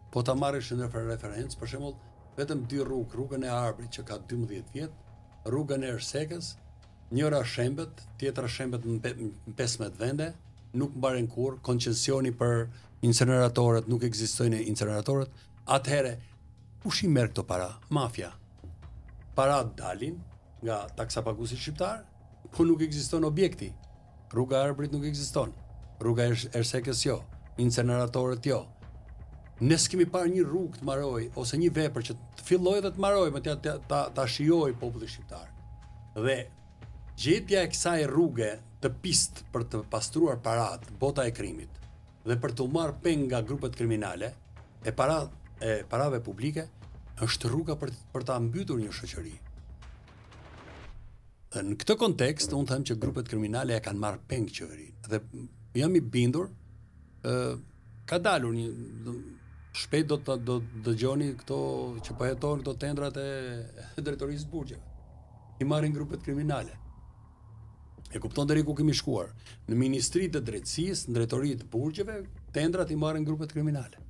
[SPEAKER 2] po ta marrësh në referencë, për shembull, vetëm 2 rrugë, rrugën e Arbrit që ka 12 vjet, rrugën e Ersekës, njëra shembet, tjetra shembet në 15 vende, nuk mbaren kurrë, koncesioni për incineratorët, nuk ekzistojnë incineratorët. Atëherë, kush i merr këto para? Mafia. Parat dalin nga taksapaguesi shqiptar, po nuk ekziston objekti. Rruga e Arbrit nuk ekziston. Rruga e Ersekës jo, incineratorët jo. Ne s'kemi parë një rrugë të mbaroj ose një vepër që të fillojë dhe të mbarojë, më ta shijojë populli shqiptar. Dhe gjetja e kësaj rruge të pistë për të pastruar parat, bota e krimit, dhe për të marrë peng nga grupet kriminale e parave publike, është rruga për ta mbytur një shoqëri. Dhe në këtë kontekst, unë them që grupet kriminale e kanë marrë peng qeverinë. Dhe jam i bindur, ka dalur një shpejt do dëgjoni këto që po hetojnë këto tendrat e drejtorisë burgjeve. I marrin grupet kriminale. E kupton deri ku kemi shkuar. Në Ministritë të Drejtësisë, në drejtoritë të burgjeve, tendrat i marrin grupet kriminale.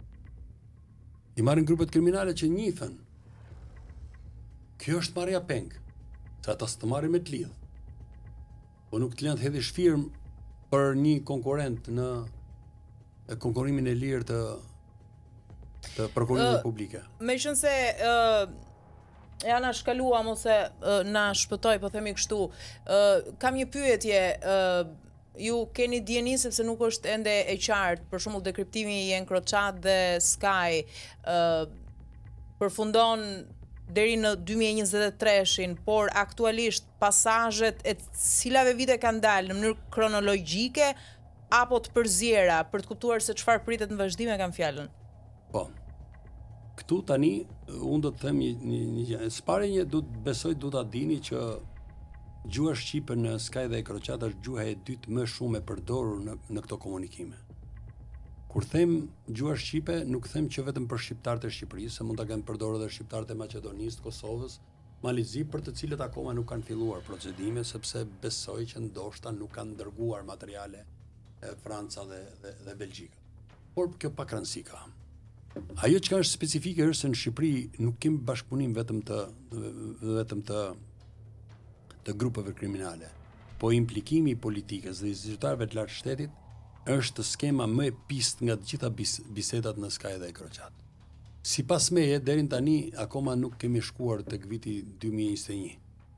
[SPEAKER 2] I marrin grupet kriminale që njihen. Kjo është marrja peng. Se ata s'të marrin me të lidh. Po nuk të lënë të hedhësh firmë për një konkurrent në konkurimin e lirë të prokurimit publike.
[SPEAKER 1] Meqense ja na shkaluam ose na shpëtoi, po themi kështu. Kam një pyetje, ju keni dieni sepse nuk është ende e qartë, për shembull dekriptimi i Encrochat dhe Sky përfundon deri në 2023-shin, por aktualisht pasazhet e cilave vite kanë dalë në mënyrë kronologjike apo të përzjera për të kuptuar se çfarë pritet në vazhdim e kam fjalën.
[SPEAKER 2] Po. Këtu tani unë do të them një gjë. S'pare besoj du ta dini që gjuha shqipe në Sky dhe Encrochat është gjuha e dytë më shumë e përdorur në këto komunikime. Kur them gjuha shqipe, nuk them që vetëm për shqiptarët e Shqipërisë, se mund ta kenë përdorur edhe shqiptarët e Maqedonisë, Kosovës, Malizi, për të cilët akoma nuk kanë filluar procedime, sepse besoj që ndoshta nuk kanë dërguar materiale Franca dhe Belgjika. Por kjo pak rëndësi ka. Ajo që ka është specifike është se në Shqipëri nuk kemi bashkëpunim vetëm të grupeve kriminale, po implikimi i politikës dhe institutarëve të lartë shtetit është skema më e pistë nga të gjitha bisedat në Sky dhe Encrochat. Sipas meje, deri tani akoma nuk kemi shkuar tek viti 2021.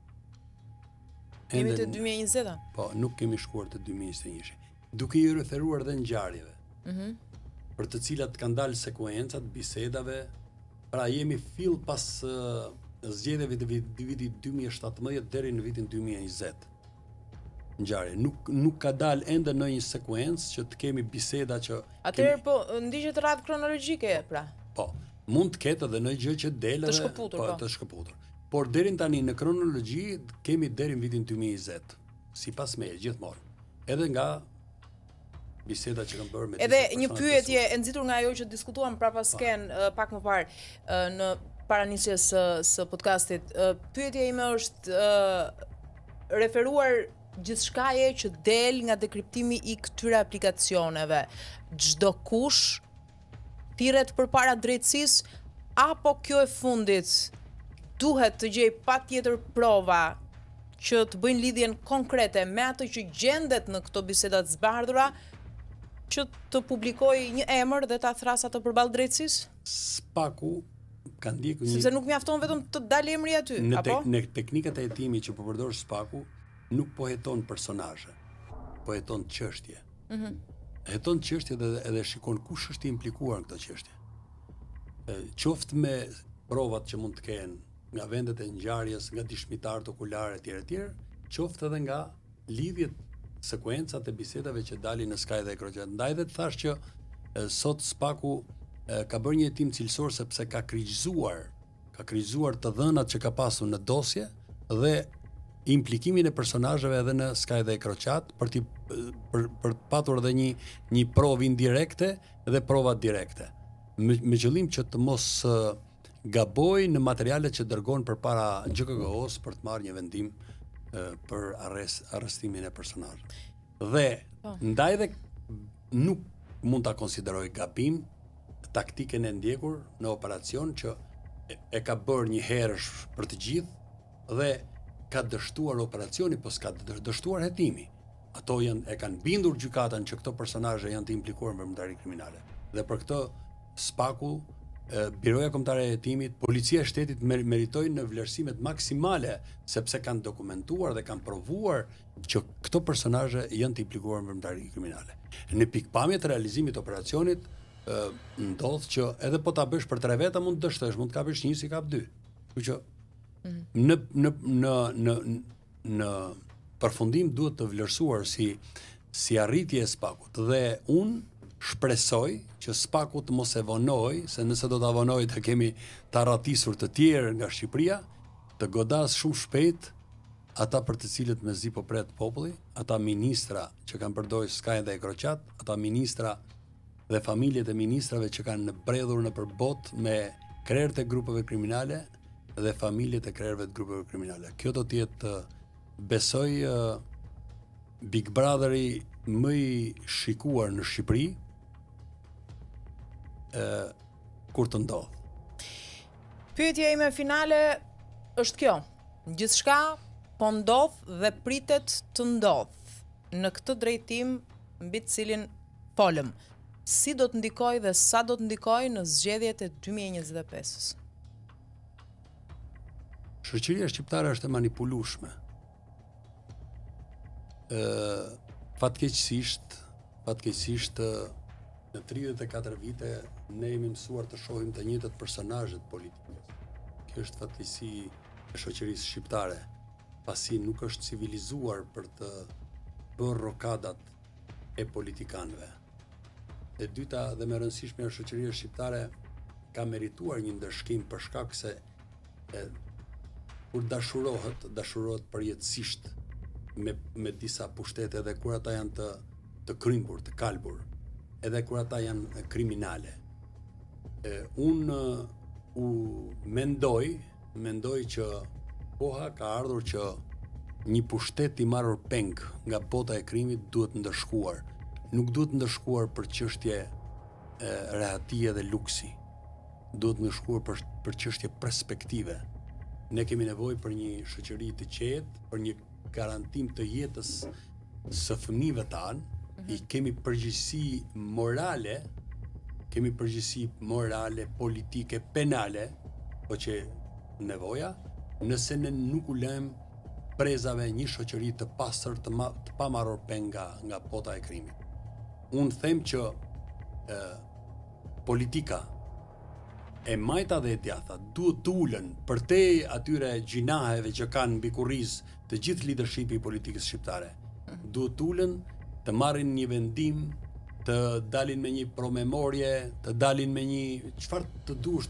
[SPEAKER 1] Kemi të 2020-a?
[SPEAKER 2] Po, nuk kemi shkuar të 2021. Duke i referuar dhe ngjarjeve. Për të cilat kanë dalë sekuencat bisedave, pra jemi fill pas zgjedhjeve të vitit 2017 deri në vitin 2020. Ngjarje, nuk ka dalë ende në një sekuencë që të kemi biseda që
[SPEAKER 1] atëherë po ndiqet radhë kronologjike pra.
[SPEAKER 2] Po, mund të ketë edhe në gjë që del
[SPEAKER 1] të shkëputur,
[SPEAKER 2] të shkëputur. Por deri tani në kronologji kemi deri në vitin 2020, sipas meje gjithmonë. Edhe nga biseda që kanë bërë me
[SPEAKER 1] edhe një pyetje e nxitur nga ajo që diskutuam prapasken pak më parë në paranisjes së podcastit. Pyetja ime është referuar gjithçkaje që del nga dekriptimi i këtyre aplikacioneve. Çdo kush thirret përpara drejtësisë apo kjo e fundit duhet të gjej patjetër prova që të bëjnë lidhjen konkrete me atë që gjendet në këto biseda të zbardhura, që të publikoj një emër dhe ta thras atë përballë drejtësisë?
[SPEAKER 2] Spaku ka ndjekur një...
[SPEAKER 1] Sepse nuk mjafton vetëm të dalë emri aty, apo?
[SPEAKER 2] Në teknikat e hetimit që po përdor Spaku, nuk po heton personazhe, po heton çështje. Heton çështje dhe edhe shikon kush është i implikuar në këtë çështje. Qoftë me provat që mund të kenë nga vendet e ngjarjes, nga dishmitarët okulare etj, qoftë edhe nga lidhjet, sekuencat e bisedave që dalin në Sky dhe Encrochat. Ndaj dhe të thash që sot Spaku ka bërë një hetim cilësor sepse ka kryqëzuar të dhënat që ka pasur në dosje dhe implikimin e personazheve edhe në Sky dhe Encrochat për të patur edhe një provë indirekte dhe prova direkte. Me qëllim që të mos gaboj në materialet që dërgon përpara GKK-s për të marrë një vendim për arrestimin e personazhit. Dhe ndaj dhe nuk mund ta konsideroj gabim taktikën e ndjekur në operacion që e ka bërë një herësh për të gjithë dhe ka dështuar operacioni, po s'ka dështuar hetimi. Ato e kanë bindur gjykatën që këto personazhe janë të implikuar në veprimtari kriminale. Dhe për këtë SPAK-u, Biroja Kombëtare e Hetimit, Policia e Shtetit meritojnë në vlerësimet maksimale sepse kanë dokumentuar dhe kanë provuar që këto personazhe janë të implikuar në veprimtari kriminale. Në pikpamje të realizimit të operacionit ndodh që edhe po ta bësh për 3 veta mund të dështosh, mund të kapësh 1 si kap 2. Kështu që në përfundim duhet të vlerësuar si arritje e SPAK-ut dhe unë shpresoj që SPAK-u të mos e vonoj, se nëse do ta vonoj të kemi të arratisur të tjerë nga Shqipëria, të godas shumë shpejt ata për të cilët mezi po pret populli, ata ministra që kanë përdorur skajin dhe e kroqat, ata ministra dhe familjet e ministrave që kanë bredhur në përbot me krerët e grupeve kriminale dhe familjet e krerëve të grupeve kriminale. Kjo do të jetë, besoj, Big Brotheri më i shikuar në Shqipëri kur të ndodh.
[SPEAKER 1] Pyetja ime finale është kjo. Gjithçka po ndodh dhe pritet të ndodh në këtë drejtim mbi të cilin folëm. Si do të ndikojë dhe sa do të ndikojë në zgjedhjet e 2025-s?
[SPEAKER 2] Shoqëria shqiptare është e manipulueshme. Fatkeqësisht në 34 vite ne jemi mësuar të shohim të njëjtët personazhe politike. Kjo është fatkeqësi e shoqërisë shqiptare, pasi nuk është civilizuar për të bërë rokadat e politikanëve. E dyta dhe më rëndësishme, shoqëria shqiptare ka merituar një ndërshkim për shkak se kur dashurohet përjetësisht me disa pushtete, edhe kur ata janë të krymbur, të kalbur, edhe kur ata janë kriminale. Unë mendoj që koha ka ardhur që një pushtet i marrur peng nga bota e krimit duhet ndërshkuar. Nuk duhet ndërshkuar për çështje rehatie dhe luksi. Duhet ndërshkuar për çështje perspektive. Ne kemi nevojë për një shoqëri të qetë, për një garantim të jetës së fëmijëve tanë, i kemi përgjegjësi morale, politike, penale, po që nevoja, nëse ne nuk u lëmë prezave një shoqëri të pastër, të pa marrur peng nga bota e krimit. Unë them që politika e majta dhe e djatha duhet të ulen për te atyre gjinaheve që kanë mbi kurriz të gjithë leadershipi i politikës shqiptare. Duhet të ulen, të marrin një vendim, të dalin me një promemorje, të dalin me një çfarë të dush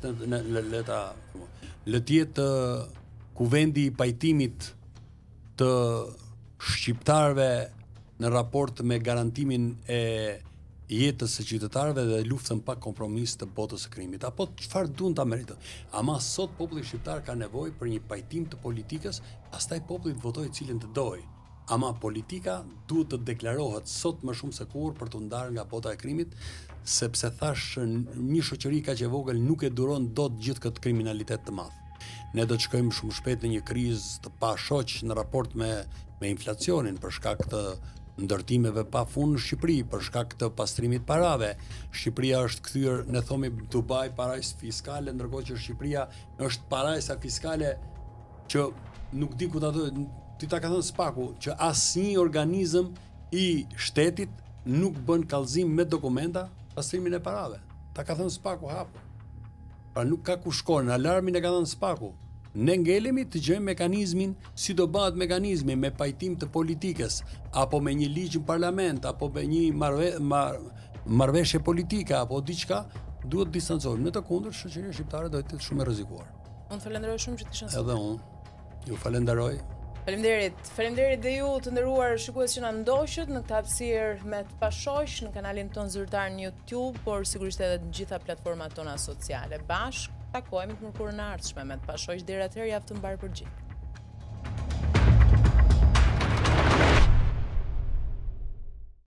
[SPEAKER 2] le të jetë kuvendi i pajtimit të shqiptarëve në raport me garantimin e jetës së qytetarëve dhe luftën pa kompromis të botës së krimit. Apo çfarë duan ta meritojnë? Ama sot populli shqiptar ka nevojë për një pajtim të politikës, pastaj populli të votojë cilin të dojë. Ama politika duhet të deklarohet sot më shumë se kurrë për të ndarë nga bota e krimit, sepse thash një shoqëri kaq e vogël nuk e duron dot gjithë këtë kriminalitet të madh. Ne do të shkojmë shumë shpejt në një krizë të pashoq në raport me inflacionin për shkak të ndërtimeve pa fund në Shqipëri, për shkak të pastrimit parave. Shqipëria është kthyer, ne thomi Dubai parajsë fiskale, ndërkohë që Shqipëria është parajsa fiskale që nuk di ku ta do. Ti ta ka thënë SPAK-u që asnjë organizëm i shtetit nuk bën kallëzim me dokumenta pastrimin e parave. Ta ka thënë SPAK-u hapur. Pra nuk ka ku shkon, alarmin e ka thënë SPAK-u. Ne ngelemi të gjejmë mekanizmin, si do bëhet mekanizmi me pajtim të politikës, apo me një ligj në parlament, apo me një marrëveshje politike, apo diçka, duhet distancohemi. Në të kundërt, shoqëria shqiptare do të jetë shumë e rrezikuar.
[SPEAKER 1] Unë falenderoj shumë që të ishin sot.
[SPEAKER 2] Edhe unë ju falenderoj.
[SPEAKER 1] Faleminderit dhe ju të nderuar shikues që na ndoqët në këtë hapësirë me të pashoq në kanalin ton zyrtar në YouTube, por sigurisht edhe në gjitha platformat tona sociale. Bashkë takohemi në mërkurën e ardhshme me të pashoq, deri atëherë javë të mbar për gjithë.